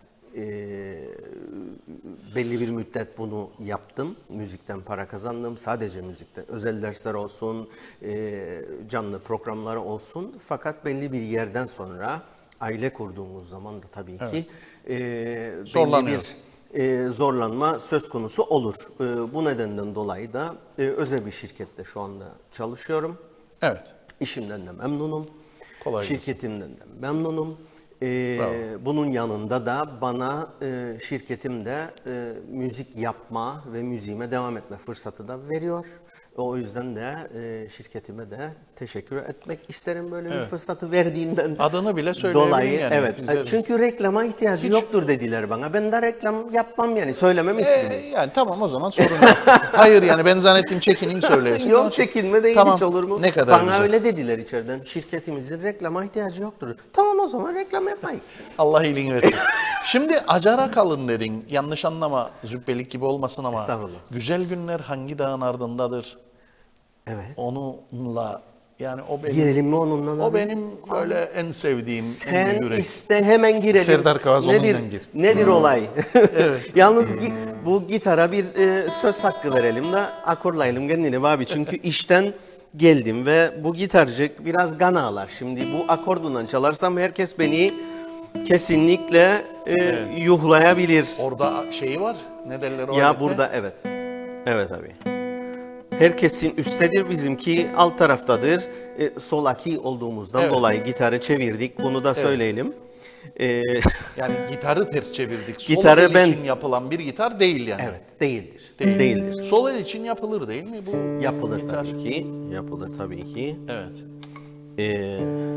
belli bir müddet bunu yaptım. Müzikten para kazandım. Sadece müzikten. Özel dersler olsun, canlı programları olsun. Fakat belli bir yerden sonra aile kurduğumuz zaman da tabii ki belli bir zorlanma söz konusu olur. Bu nedenden dolayı da özel bir şirkette şu anda çalışıyorum. Evet. İşimden de memnunum. Şirketimden de memnunum. Bravo. Bunun yanında da bana şirketimde müzik yapma ve müziğime devam etme fırsatı da veriyor. O yüzden de şirketime de teşekkür etmek isterim böyle bir fırsatı verdiğinden. Adını bile söyleyebilirim yani. Evet. Çünkü reklama ihtiyacı yoktur dediler bana. Ben de reklam yapmam yani. Söylemem istedim. Yani tamam o zaman sorun yok. Hayır yani ben zannettim çekineyim söyleyesin. Yok çekinme değil hiç olur mu? Ne kadar bana öyle dediler içeriden. Şirketimizin reklama ihtiyacı yoktur. Tamam o zaman reklam yapmayın. Allah iyiliğini versin. Şimdi Acara kalın dedin. Yanlış anlama, züppelik gibi olmasın ama güzel günler hangi dağın ardındadır? Evet. Onunla yani o benim. Girelim mi onunla? O benim böyle en sevdiğim. Sen iste hemen girelim. Serdar Kavaz onunla gir. Nedir olay? Evet. Yalnız bu gitara bir söz hakkı verelim de akorlayalım kendini abi. Çünkü işten geldim ve bu gitarcık biraz gan ağlar. Şimdi bu akordundan çalarsam herkes beni kesinlikle yuhlayabilir. Orada şeyi var. Ne derler o ya alete? Burada evet. Evet abi. Herkesin üsttedir, bizimki alt taraftadır. Solaki olduğumuzdan dolayı gitarı çevirdik. Bunu da söyleyelim. Yani gitarı ters çevirdik. Gitarı Sol el için yapılan bir gitar değil yani. Evet, değildir. Sol el için yapılır değil mi bu Yapılır gitar? tabii ki. Yapılır tabii ki. Evet.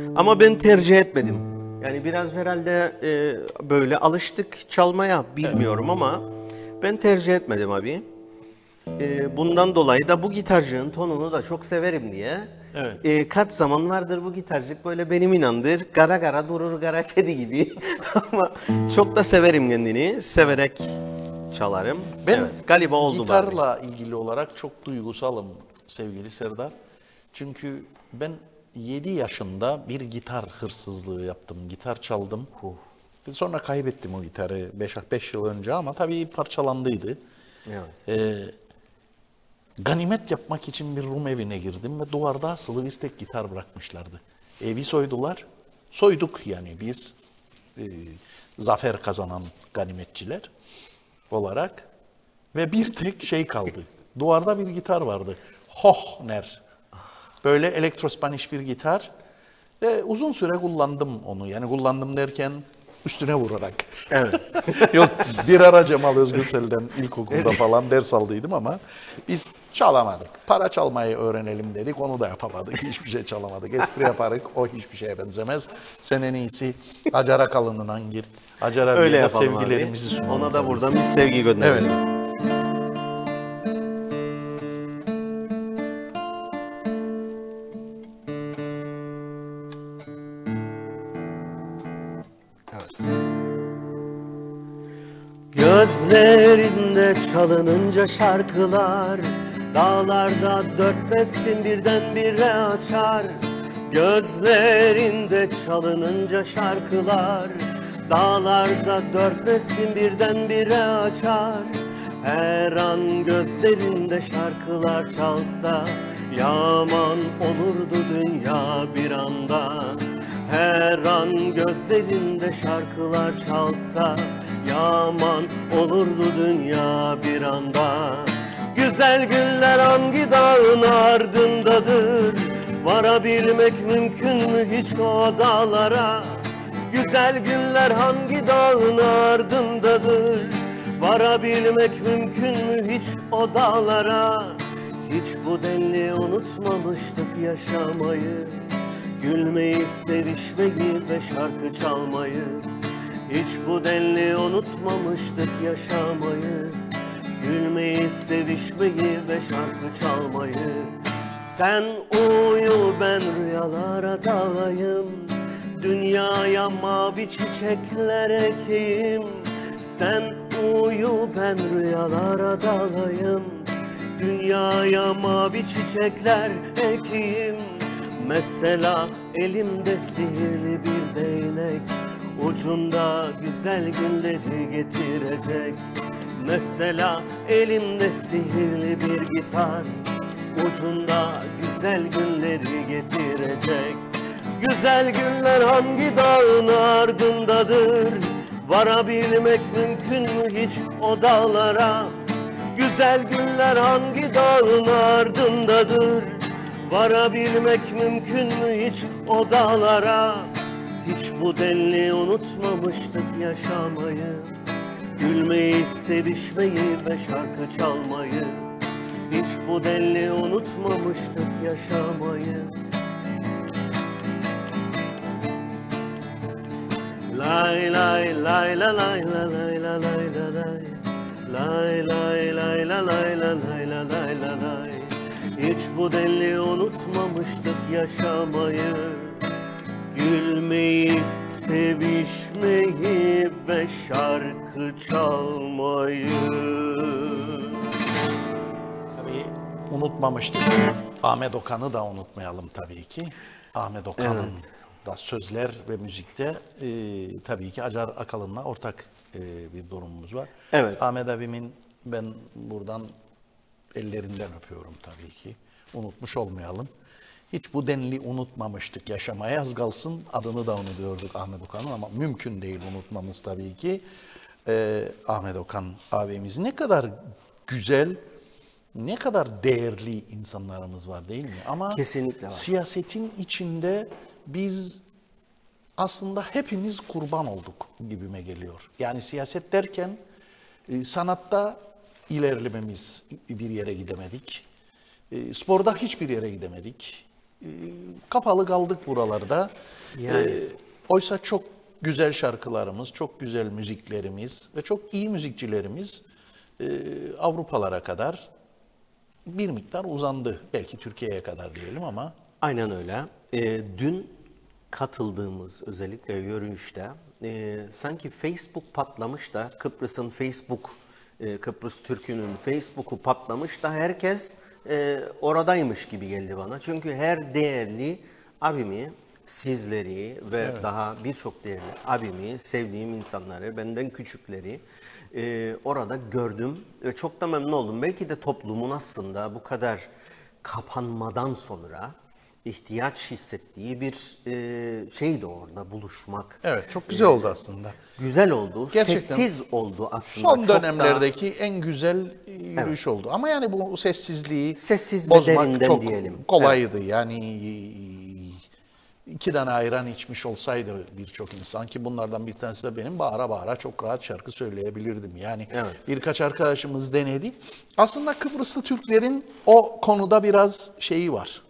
Ama ben tercih etmedim. Yani biraz herhalde böyle alıştık çalmaya, bilmiyorum ama ben tercih etmedim abi. Bundan dolayı da bu gitarcının tonunu da çok severim diye. Evet. Kaç zaman vardır bu gitarcık böyle benim inandır gara gara durur gara kedi gibi. Ama çok da severim kendini. Severek çalarım. Ben evet, galiba oldu bari. gitarla ilgili olarak çok duygusalım sevgili Serdar. Çünkü ben 7 yaşında bir gitar hırsızlığı yaptım. Gitar çaldım. Sonra kaybettim o gitarı 5 yıl önce ama tabii parçalandıydı. Evet. Ganimet yapmak için bir Rum evine girdim ve duvarda asılı bir tek gitar bırakmışlardı. Evi soydular. Soyduk yani biz zafer kazanan ganimetçiler olarak ve bir tek şey kaldı. Duvarda bir gitar vardı. Hohner. Böyle elektrospaniş bir gitar. Ve uzun süre kullandım onu. Yani kullandım derken üstüne vurarak. Evet. Yok, bir ara Cemal Özgürsel'den ilkokulda falan ders aldıydım ama biz çalamadık. Para çalmayı öğrenelim dedik, onu da yapamadık. Hiçbir şey çalamadık. Espri yaparık, o hiçbir şeye benzemez. Sen en iyisi Acar Akalın'dan gir. Acar Öyle abiye de yapalım sevgilerimizi abi. sunalım. Ona da tabii. buradan bir sevgi gönderelim. Evet. Gözlerinde çalınınca şarkılar, dağlarda 4-5'sin birdenbire açar. Gözlerinde çalınınca şarkılar, dağlarda 4-5'sin birdenbire açar. Her an gözlerinde şarkılar çalsa, yaman olurdu dünya bir anda. Her an gözlerinde şarkılar çalsa, yaman olurdu dünya bir anda. Güzel günler hangi dağın ardındadır? Varabilmek mümkün mü hiç o dağlara? Güzel günler hangi dağın ardındadır? Varabilmek mümkün mü hiç o dağlara? Hiç bu denli unutmamıştık yaşamayı, gülmeyi, sevişmeyi ve şarkı çalmayı. Hiç bu denli unutmamıştık yaşamayı, gülmeyi, sevişmeyi ve şarkı çalmayı. Sen uyu, ben rüyalara dalayım, dünyaya mavi çiçekler ekeyim. Sen uyu, ben rüyalara dalayım, dünyaya mavi çiçekler ekeyim. Mesela elimde sihirli bir değnek, ucunda güzel günleri getirecek. Mesela elimde sihirli bir gitar, ucunda güzel günleri getirecek. Güzel günler hangi dağın ardındadır? Varabilmek mümkün mü hiç o dağlara? Güzel günler hangi dağın ardındadır? Varabilmek mümkün mü hiç o dağlara? Hiç bu denli unutmamıştık yaşamayı, gülmeyi, sevişmeyi ve şarkı çalmayı. Hiç bu denli unutmamıştık yaşamayı. Lay lay lay la lay la lay la lay la lay. Lay lay lay la lay la lay la lay la lay. Hiç bu denli unutmamıştık yaşamayı, gülmeyi, sevişmeyi ve şarkı çalmayı. Tabii unutmamıştık. Ahmet Okan'ı da unutmayalım tabii ki. Ahmet Okan'ın da sözler ve müzikte tabii ki Acar Akalın'la ortak bir durumumuz var. Evet. Ahmet abimin ben buradan ellerinden öpüyorum tabii ki. Unutmuş olmayalım. Hiç bu denli unutmamıştık yaşamaya, az kalsın adını da unutuyorduk Ahmet Okan'ın ama mümkün değil unutmamız tabii ki. Ahmet Okan abimiz ne kadar güzel, ne kadar değerli insanlarımız var değil mi? Ama Kesinlikle var. siyasetin içinde biz aslında hepimiz kurban olduk gibime geliyor. Yani siyaset derken sanatta ilerlememiz bir yere gidemedik. Sporda hiçbir yere gidemedik. kapalı kaldık buralarda. Yani. Oysa çok güzel şarkılarımız, çok güzel müziklerimiz ve çok iyi müzikçilerimiz Avrupalara kadar bir miktar uzandı. Belki Türkiye'ye kadar diyelim ama. Aynen öyle. Dün katıldığımız özellikle yürüyüşte sanki Facebook patlamış da Kıbrıs'ın Kıbrıs Türk'ünün Facebook'u patlamış da herkes oradaymış gibi geldi bana. Çünkü her değerli abimi, sizleri ve daha birçok değerli abimi, sevdiğim insanları, benden küçükleri orada gördüm ve çok da memnun oldum. Belki de toplumun aslında bu kadar kapanmadan sonra ihtiyaç hissettiği bir şeydi orada buluşmak. Evet, çok güzel oldu aslında. Güzel oldu, Gerçekten sessiz oldu aslında. Son Çok dönemlerdeki en güzel yürüyüş oldu. Ama yani bu sessizliği Sessiz ve bozmak derinden çok diyelim. kolaydı. Yani 2 tane ayran içmiş olsaydı birçok insan, ki bunlardan bir tanesi de benim, bağıra bağıra çok rahat şarkı söyleyebilirdim. Yani birkaç arkadaşımız denedi. Aslında Kıbrıslı Türklerin o konuda biraz şeyi var.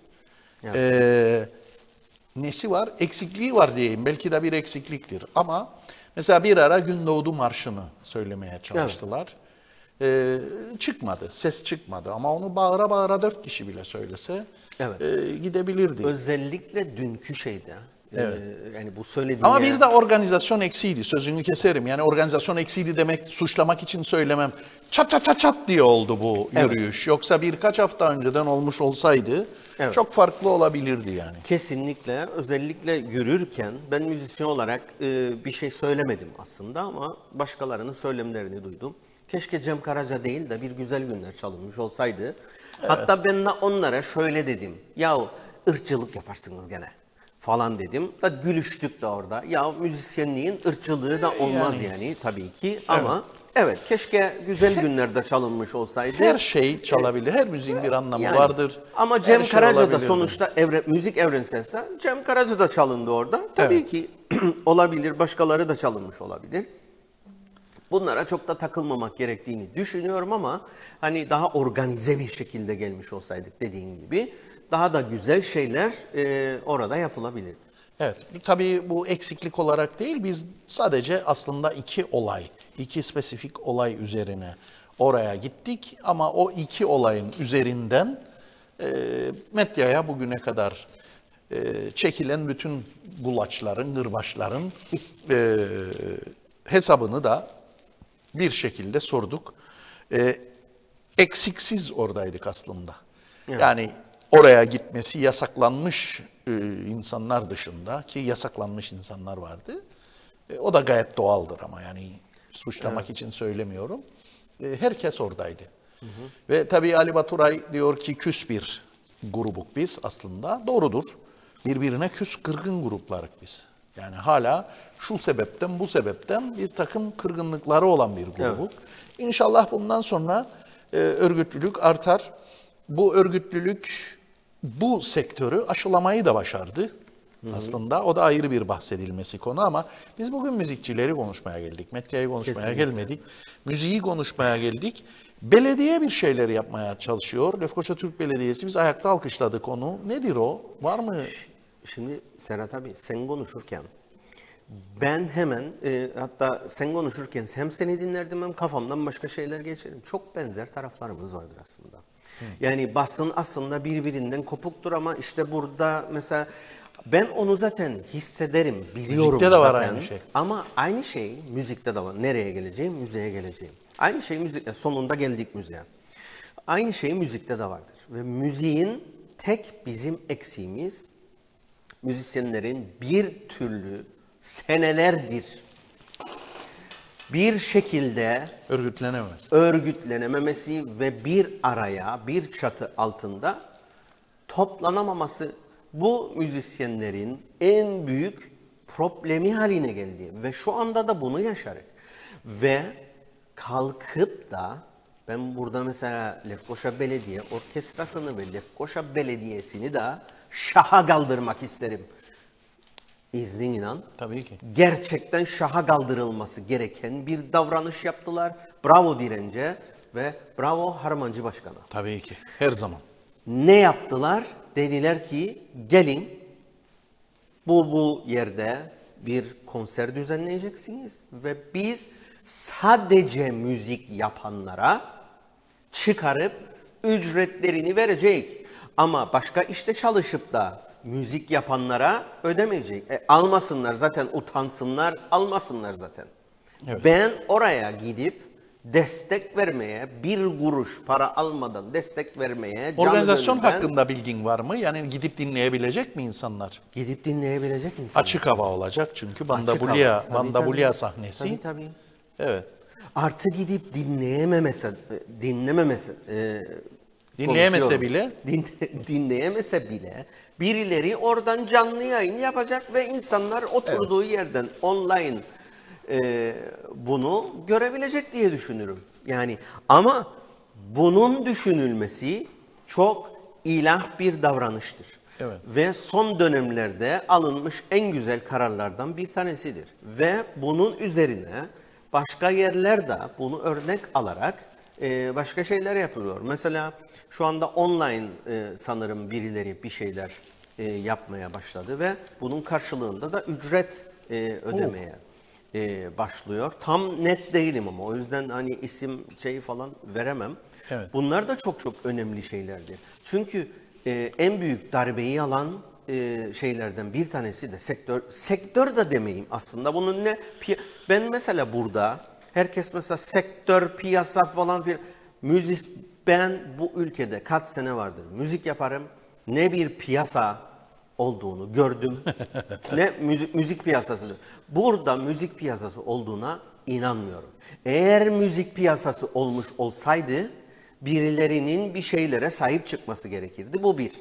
Nesi var? Eksikliği var diyeyim. Belki de bir eksikliktir. Ama mesela bir ara Gündoğdu Marşı'nı söylemeye çalıştılar. Çıkmadı, ses çıkmadı. Ama onu bağıra bağıra 4 kişi bile söylese gidebilirdi. Özellikle dünkü şeyde. Yani bu söylediğin Ama bir de organizasyon eksiydi. Sözünü keserim. Yani organizasyon eksiydi demek, suçlamak için söylemem. Çat çat çat çat diye oldu bu yürüyüş. Yoksa birkaç hafta önceden olmuş olsaydı çok farklı olabilirdi yani. Kesinlikle. Özellikle yürürken ben müzisyen olarak bir şey söylemedim aslında ama başkalarının söylemlerini duydum. Keşke Cem Karaca değil de Bir Güzel Günler çalınmış olsaydı. Hatta ben de onlara şöyle dedim. Yahu ırkçılık yaparsınız gene falan dedim. Da gülüştük de orada. Ya müzisyenliğin ırkçılığı da olmaz yani tabii ki. Ama evet, keşke Güzel Günler'de çalınmış olsaydı. Her şey çalabilir. Her müziğin bir anlamı vardır. Ama Cem şey Karaca da olabilirdi. sonuçta müzik evrenselse Cem Karaca da çalındı orada. Tabii ki olabilir. Başkaları da çalınmış olabilir. Bunlara çok da takılmamak gerektiğini düşünüyorum ama hani daha organize bir şekilde gelmiş olsaydık dediğin gibi daha da güzel şeyler orada yapılabilirdi. Evet, tabii bu eksiklik olarak değil, biz sadece aslında iki spesifik olay üzerine oraya gittik. Ama o 2 olayın üzerinden medyaya bugüne kadar çekilen bütün gulaçların, gırbaçların hesabını da bir şekilde sorduk. Eksiksiz oradaydık aslında. Yani oraya gitmesi yasaklanmış insanlar dışında, ki yasaklanmış insanlar vardı. O da gayet doğaldır ama yani suçlamak için söylemiyorum. Herkes oradaydı. Ve tabii Ali Baturay diyor ki küs bir grubuk biz aslında. Doğrudur. Birbirine küs, kırgın gruplarık biz. Yani hala şu sebepten, bu sebepten bir takım kırgınlıkları olan bir grubuk. İnşallah bundan sonra örgütlülük artar. Bu örgütlülük bu sektörü aşılamayı da başardı. Aslında o da ayrı bir bahsedilmesi konu ama biz bugün müzikçileri konuşmaya geldik. Medyayı konuşmaya gelmedik. Müziği konuşmaya geldik. Belediye bir şeyler yapmaya çalışıyor. Lefkoşa Türk Belediyesi, biz ayakta alkışladık onu. Nedir o? Var mı? Şimdi Serhat abi sen konuşurken ben hemen hatta sen konuşurken hem seni dinlerdim hem kafamdan başka şeyler geçirdim. Çok benzer taraflarımız vardır aslında. Yani basın aslında birbirinden kopuktur ama işte burada mesela ben onu zaten hissederim, biliyorum. Müzikte de var zaten. aynı şey. Ama aynı şey müzikte de var. Nereye geleceğim? Müziğe geleceğim. Aynı şey müzikte. Sonunda geldik müziğe. Aynı şey müzikte de vardır. Ve müziğin tek bizim eksiğimiz müzisyenlerin bir türlü senelerdir bir şekilde örgütlenememesi ve bir araya, bir çatı altında toplanamaması bu müzisyenlerin en büyük problemi haline geldi. Ve şu anda da bunu yaşarız. Ve kalkıp da ben burada mesela Lefkoşa Belediye Orkestrası'nı ve Lefkoşa Belediyesi'ni de şaha kaldırmak isterim. İznin inan. Tabii ki. Gerçekten şaha kaldırılması gereken bir davranış yaptılar. Bravo dirence ve bravo Harmancı Başkan'a. Tabii ki. Her zaman. Ne yaptılar? dediler ki gelin bu yerde bir konser düzenleyeceksiniz ve biz sadece müzik yapanlara çıkarıp ücretlerini verecek. Ama başka işte çalışıp da müzik yapanlara ödemeyecek. Almasınlar zaten, utansınlar, almasınlar zaten. Evet. Ben oraya gidip destek vermeye, bir kuruş para almadan destek vermeye, canı Organizasyon gönülden hakkında bilgin var mı? Yani gidip dinleyebilecek mi insanlar? gidip dinleyebilecek insanlar. Açık hava olacak çünkü Açık Bandabulya, hava. Tabii, Bandabulya tabii. sahnesi. Tabii. Evet. Artı gidip dinleyemese bile dinleyemese bile birileri oradan canlı yayın yapacak ve insanlar oturduğu yerden online bunu görebilecek diye düşünürüm. Yani ama bunun düşünülmesi çok ilah bir davranıştır. Evet. Ve son dönemlerde alınmış en güzel kararlardan bir tanesidir. Ve bunun üzerine başka yerlerde bunu örnek alarak başka şeyler yapılıyor. Mesela şu anda online sanırım birileri bir şeyler yapmaya başladı ve bunun karşılığında da ücret ödemeye başlıyor. Tam net değilim ama o yüzden hani isim falan veremem. Evet. Bunlar da çok çok önemli şeylerdir. Çünkü en büyük darbeyi alan şeylerden bir tanesi de sektör de demeyeyim aslında. Bunun ne? Ben mesela burada herkes mesela sektör, piyasa falan filan. Ben bu ülkede kaç sene vardır müzik yaparım. Ne bir piyasa olduğunu gördüm. Ne müzik piyasası. Burada müzik piyasası olduğuna inanmıyorum. Eğer müzik piyasası olmuş olsaydı birilerinin bir şeylere sahip çıkması gerekirdi. Bu bir.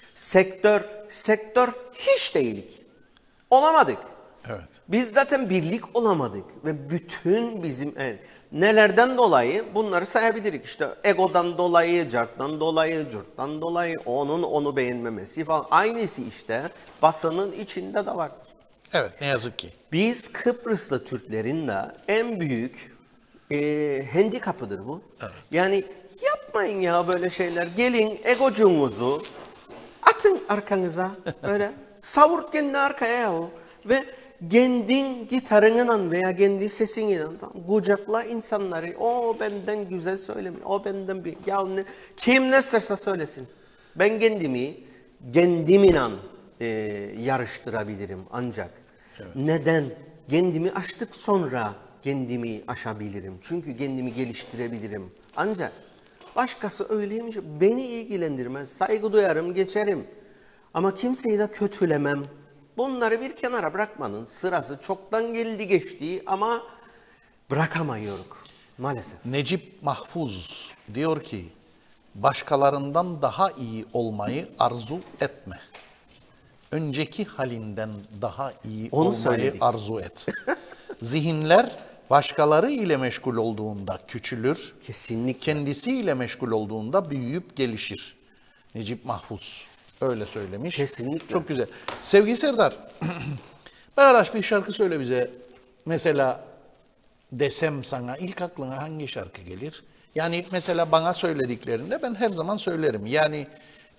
Sektör hiç değilik. Olamadık. evet. Biz zaten birlik olamadık ve bütün bizim nelerden dolayı bunları sayabiliriz. İşte egodan dolayı, carttan dolayı, curttan dolayı, onun onu beğenmemesi falan. Aynısı işte basının içinde de vardır. Evet, ne yazık ki. Biz Kıbrıslı Türklerin de en büyük handikapıdır bu. Evet. Yani yapmayın ya böyle şeyler. Gelin egocuğunuzu atın arkanıza öyle. Savurt kendini arkaya ya. Ve kendin gitarınla veya kendi sesinle kucakla insanları. O benden güzel söylemiyor. O benden bir. Ya kim ne isterse söylesin. Ben kendimle yarıştırabilirim ancak. Evet. Neden? Kendimi aştık sonra kendimi aşabilirim. Çünkü kendimi geliştirebilirim. Ancak başkası öyleymiş. Beni ilgilendirmez. Saygı duyarım, geçerim. Ama kimseyi de kötülemem. Bunları bir kenara bırakmanın sırası çoktan geldi geçti ama bırakamıyoruz maalesef. Necip Mahfuz diyor ki, başkalarından daha iyi olmayı arzu etme. Önceki halinden daha iyi Onu olmayı söyledik. arzu et. Zihinler başkaları ile meşgul olduğunda küçülür. Kesinlikle. Kendisiyle meşgul olduğunda büyüyüp gelişir. Necip Mahfuz öyle söylemiş. Kesinlikle. Çok güzel. Sevgili Serdar, arkadaş bir şarkı söyle bize. Mesela desem sana ilk aklına hangi şarkı gelir? Yani mesela bana söylediklerinde ben her zaman söylerim. Yani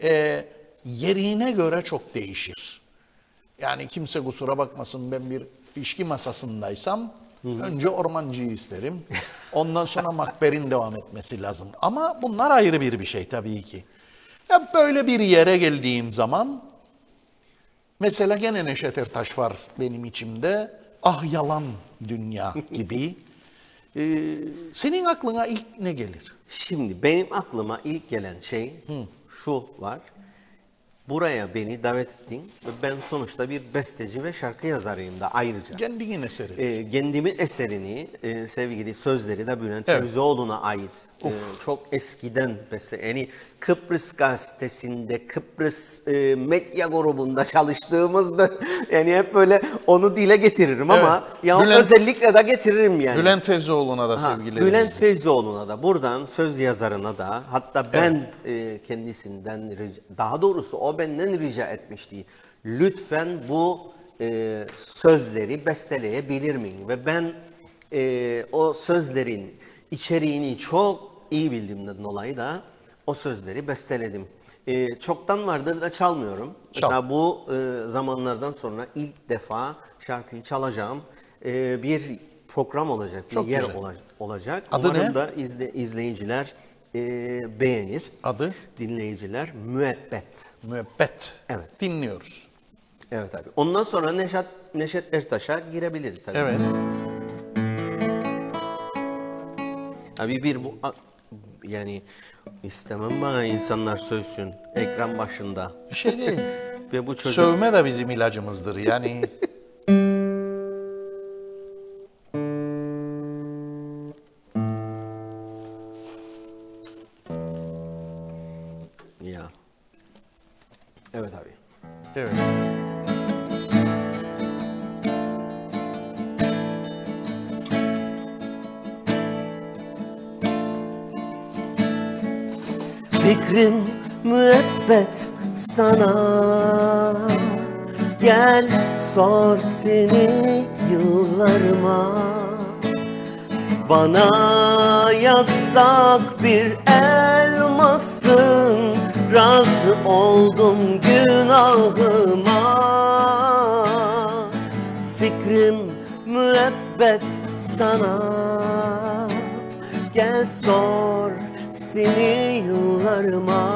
yerine göre çok değişir. Yani kimse kusura bakmasın, ben bir içki masasındaysam önce ormancıyı isterim. Ondan sonra Makber'in devam etmesi lazım. Ama bunlar ayrı bir şey tabii ki. Ya böyle bir yere geldiğim zaman mesela gene Neşet Ertaş var benim içimde. Ah yalan dünya gibi. Senin aklına ilk ne gelir? Şimdi benim aklıma ilk gelen şey şu var. Buraya beni davet ettin ve ben sonuçta bir besteci ve şarkı yazarıyım da ayrıca. Kendinin eseri. Kendimin eserini, sevgili sözleri de Bülent Evet. Fevzioğlu'na ait. Çok eskiden yani Kıbrıs gazetesinde, Kıbrıs medya grubunda çalıştığımızda yani hep böyle onu dile getiririm ama Evet. ya Bülent- özellikle de getiririm yani. Bülent Fevzioğlu'na da sevgilerimizi. Bülent Fevzioğlu'na da buradan söz yazarına da hatta ben kendisinden daha doğrusu o benden rica etmişti. Lütfen bu sözleri besteleyebilir miyim? Ve ben o sözlerin içeriğini çok iyi bildiğimden dolayı da o sözleri besteledim. Çoktan vardır da çalmıyorum. Mesela bu zamanlardan sonra ilk defa şarkıyı çalacağım. Bir program olacak, bir Çok yer güzel. olacak. Adı Umarım ne? da izleyiciler beğenir. Adı? Dinleyiciler müebbet. Müebbet. Evet. Dinliyoruz. Evet abi. Ondan sonra Neşet Ertaş'a girebilir tabii. Evet. Abi yani istemem bana insanlar sövsün ekran başında. Bir şey değil. Ve bu çocuk Sövme de bizim ilacımızdır. Yani ya. Evet abi. evet. Fikrim müebbet sana. Gel sor seni yıllarıma. Bana yasak bir elmasın, razı oldum günahıma. Fikrim müebbet sana. Gel sor seni yıllarıma.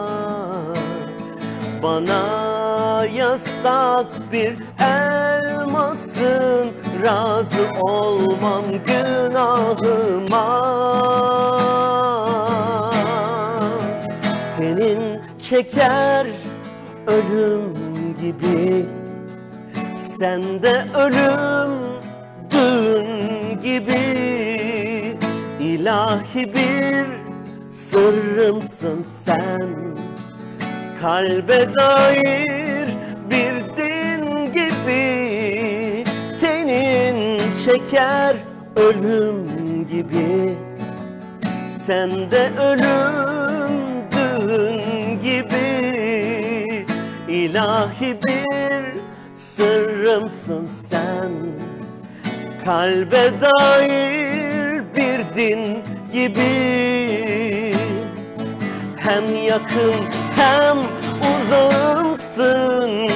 Bana yasak bir elmasın, razı olmam günahıma. Tenin çeker ölüm gibi, sen de ölüm dün gibi. İlahi bir sırrımsın sen, kalbe dair bir din gibi. Tenin çeker ölüm gibi, sen de ölüm dün gibi. İlahi bir sırrımsın sen, kalbe dair bir din gibi. Hem yakın hem uzağımsın,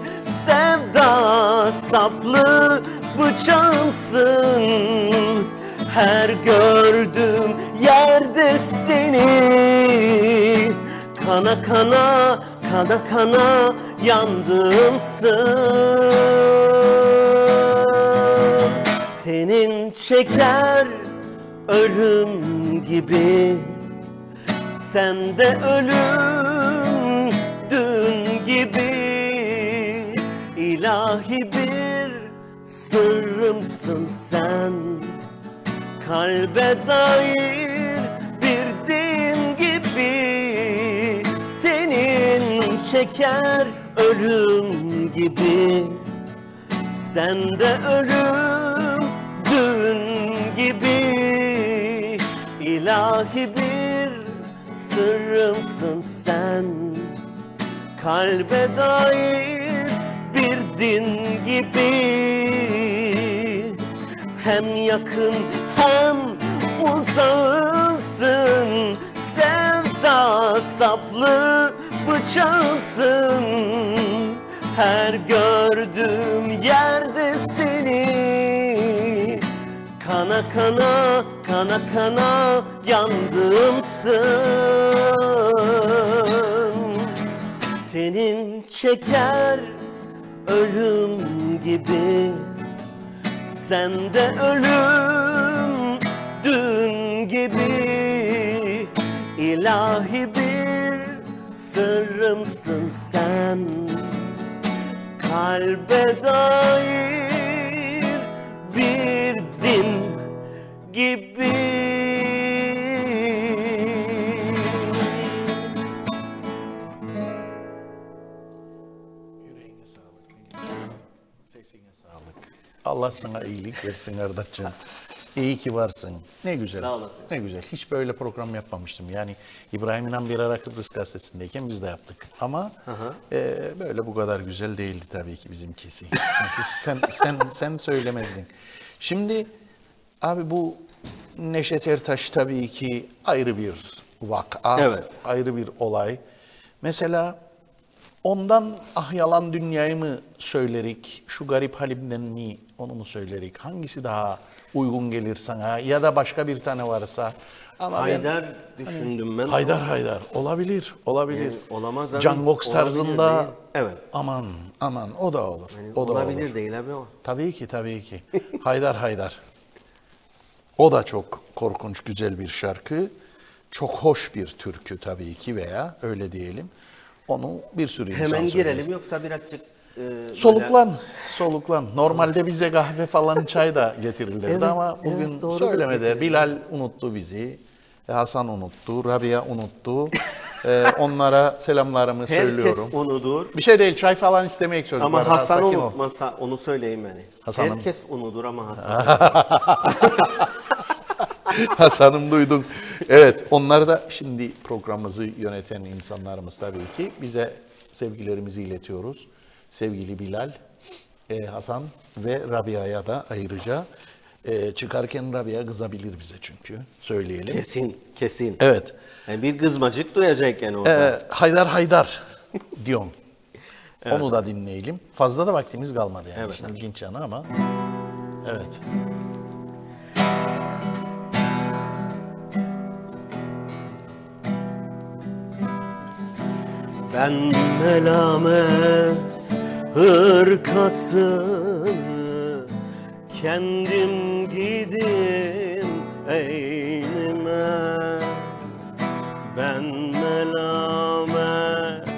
sevda saplı bıçağımsın. Her gördüğüm yerde seni, kana kana kana kana yandığımsın. Tenin çeker ölüm gibi, sen de ölüm dün gibi. İlahi bir sırrımsın sen, kalbe dair bir din gibi. Tenin çeker ölüm gibi, sen de ölüm dün gibi. İlahi bir sırrımsın sen, kalbe dair bir din gibi. Hem yakın hem uzağımsın, sevda saplı bıçağımsın. Her gördüğüm yerde seni, kana kana kana kana yandığımsın. Tenin çeker ölüm gibi, sen de ölüm dün gibi. İlahi bir sırrımsın sen, kalbe dair bir din gibi. Yüreğine sağlık. Sesine sağlık. Allah sana iyilik versin Erdak'cığım. İyi ki varsın. Ne güzel. Sağ olasın. Ne güzel. Hiç böyle program yapmamıştım. Yani İbrahim İnan Bir Ara Kıbrıs gazetesindeyken biz de yaptık. Ama böyle bu kadar güzel değildi tabii ki bizimkisi. Çünkü sen söylemezdin. Şimdi abi bu Neşet Ertaş tabii ki ayrı bir vaka, Evet. ayrı bir olay. Mesela ondan ah yalan dünyayı mı söylerik, şu garip halimden mi onu mu söylerik? Hangisi daha uygun gelir sana ya da başka bir tane varsa? Ama Haydar düşündüm ben. Haydar olabilir. Yani olamaz abi. Can Vox Olabilir tarzında değil. Evet. aman o da olur. Yani O da olabilir olur. değil abi o. Tabii ki. Haydar. O da çok korkunç güzel bir şarkı. Çok hoş bir türkü tabii ki veya öyle diyelim. Onu bir sürü insan Hemen söylüyor. girelim yoksa birazcık Soluklan. Normalde bize kahve falan çay da getirilirdi Evet, ama bugün evet, doğru söylemedi. getirildi. Bilal unuttu bizi. Hasan unuttu, Rabia unuttu. Onlara selamlarımı söylüyorum. herkes unudur. Bir şey değil, çay falan istemeyik çocuklar. Ama Hasan sakin ol. unutmasa onu söyleyeyim yani. Hasan'ım. Herkes unudur ama Hasan. Hasan'ım duydun. Evet, onlar da şimdi programımızı yöneten insanlarımız tabii ki. Bize sevgilerimizi iletiyoruz. Sevgili Bilal, Hasan ve Rabia'ya da ayrıca. Çıkarken Rabia kızabilir bize çünkü. Söyleyelim. Kesin. Evet. Yani bir kızmacık duyacak yani orada. Haydar diyorum. Onu da dinleyelim. Fazla da vaktimiz kalmadı yani. Evet. Şimdi ilginç yanı ama. Evet. Ben melamet hırkasını kendim giydim eynime. Ben melamet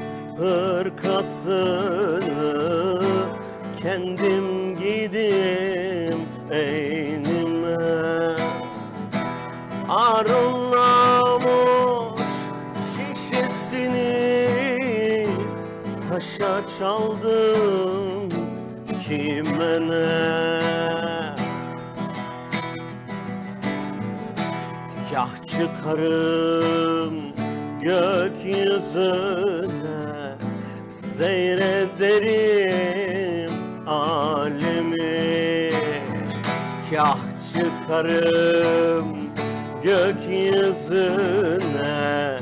hırkasını kendim giydim eynime. Arınlamış şişesini taşa çaldım kime ne? Kah çıkarım gökyüzüne, seyrederim alemi. Kah çıkarım gökyüzüne,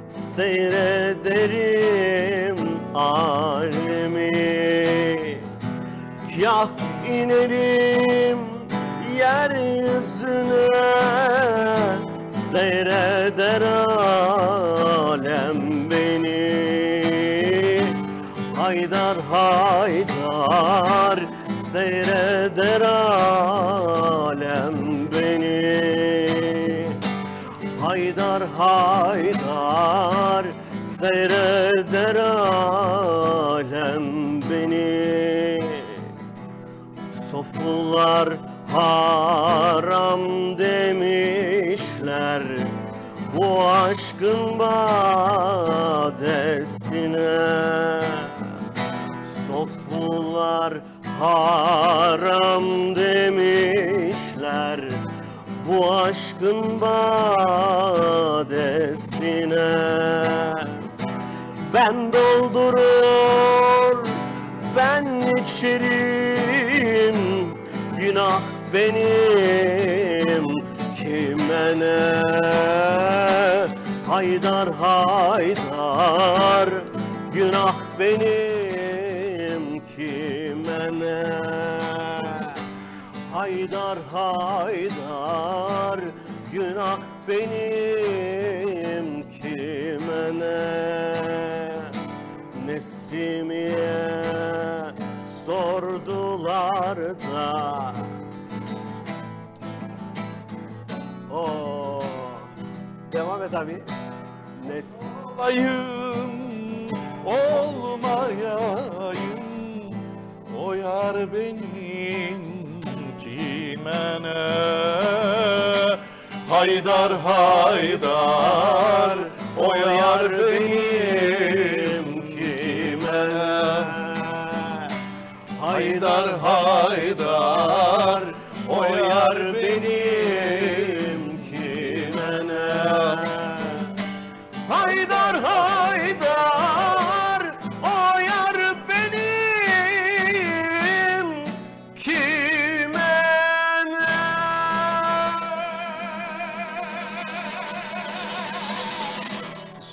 seyrederim alemi. Kah inerim yeryüzüne, seyreder alem beni. Haydar seyreder alem beni. Haydar seyreder alem beni. Sofular haram demişler bu aşkın badesine. Sofular haram demişler bu aşkın badesine. Ben doldurur, ben içerim, günah benim kime ne? Haydar günah benim kime ne? Haydar günah benim kime ne? Nesimiye sordular da devam et abi. Olayım, olmayayım, o yar benim kime ne? Haydar, o yar benim kime ne? Haydar, o yar benim kime ne? Haydar, o yar benim kime ne?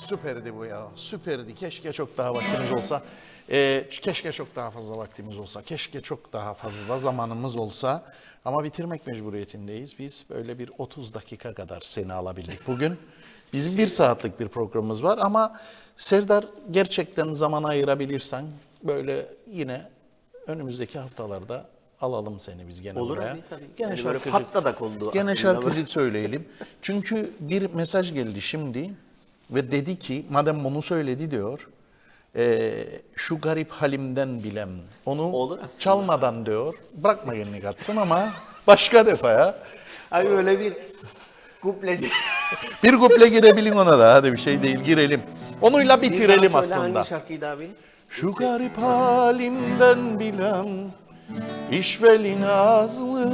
süperdi bu ya. Süperdi. Keşke çok daha vaktimiz olsa. Keşke çok daha fazla vaktimiz olsa. Keşke çok daha fazla zamanımız olsa. Ama bitirmek mecburiyetindeyiz. Biz böyle bir 30 dakika kadar seni alabildik bugün. Bizim 1 saatlik bir programımız var ama Serdar gerçekten zaman ayırabilirsen böyle yine önümüzdeki haftalarda alalım seni biz gene Olur buraya. abi, tabii. Gene Yani böyle şarkıcı, patladak oldu gene aslında. şarkıcı söyleyelim. Çünkü bir mesaj geldi şimdi ve dedi ki madem bunu söyledi diyor. Şu garip halimden bilem onu Olur aslında. çalmadan diyor. Bırakma kendini katsın ama başka defaya. Abi öyle bir kupleci. Bir kuple girebilin ona da hadi bir şey değil girelim. Onunla bitirelim Bir daha söyle, aslında. hangi şarkıydı abi? Şu garip halimden bilem işveli nazlı.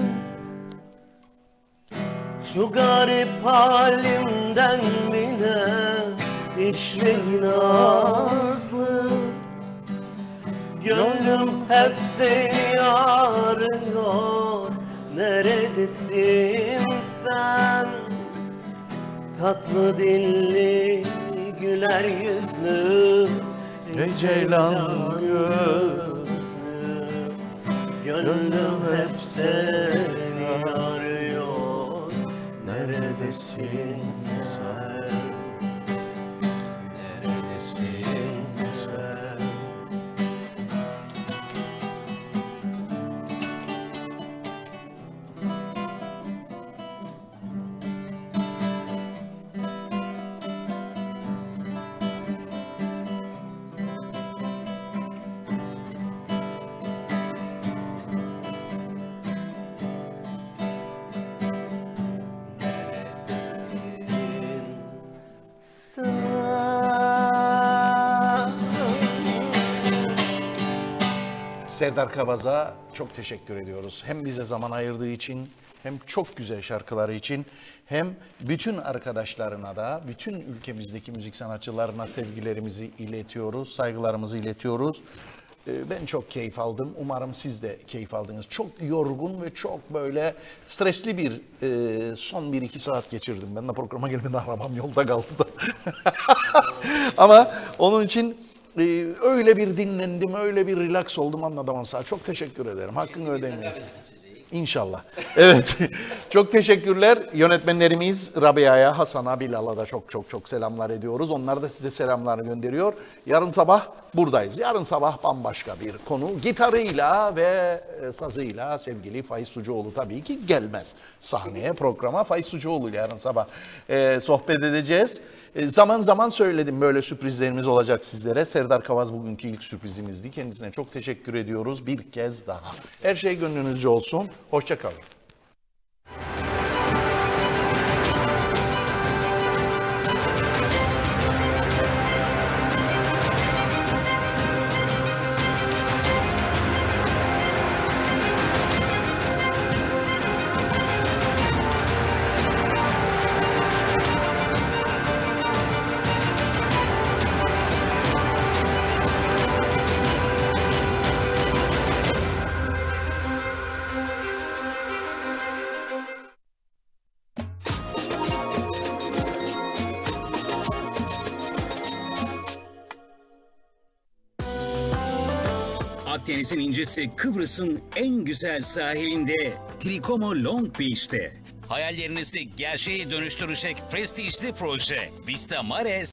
Şu garip halimden bile işveli nazlı. Gönlüm hep seni arıyor. Neredesin sen? Tatlı dilli, güler yüzlü Ey ceylan gözlü. Gönlüm hep seni arıyor. Neredesin sen? Neredesin sen? Serdar Kabaz'a çok teşekkür ediyoruz. Hem bize zaman ayırdığı için hem çok güzel şarkıları için hem bütün arkadaşlarına da bütün ülkemizdeki müzik sanatçılarına sevgilerimizi iletiyoruz, saygılarımızı iletiyoruz. Ben çok keyif aldım. Umarım siz de keyif aldınız. Çok yorgun ve çok böyle stresli bir son 1-2 saat geçirdim. Ben de programa gelmeden arabam yolda kaldı da. Ama onun için öyle bir dinlendim, öyle bir relax oldum anlatamam sana. Çok teşekkür ederim. Hakkını ödemiyorsun. İnşallah. Evet. Çok teşekkürler. Yönetmenlerimiz Rabia'ya, Hasan'a, Bilal'a da çok selamlar ediyoruz. Onlar da size selamlarını gönderiyor. Yarın sabah buradayız. Yarın sabah bambaşka bir konu. Gitarıyla ve sazıyla sevgili Faiz Sucuoğlu tabii ki gelmez sahneye, programa. Faiz Sucuoğlu ile yarın sabah sohbet edeceğiz. Zaman zaman söyledim böyle sürprizlerimiz olacak sizlere. Serdar Kavaz bugünkü ilk sürprizimizdi. Kendisine çok teşekkür ediyoruz bir kez daha. Her şey gönlünüzce olsun. Hoşça kalın. Akdeniz'in incisi Kıbrıs'ın en güzel sahilinde Trikomo Long Beach'te. Hayallerinizi gerçeğe dönüştürecek prestijli proje Vista Mare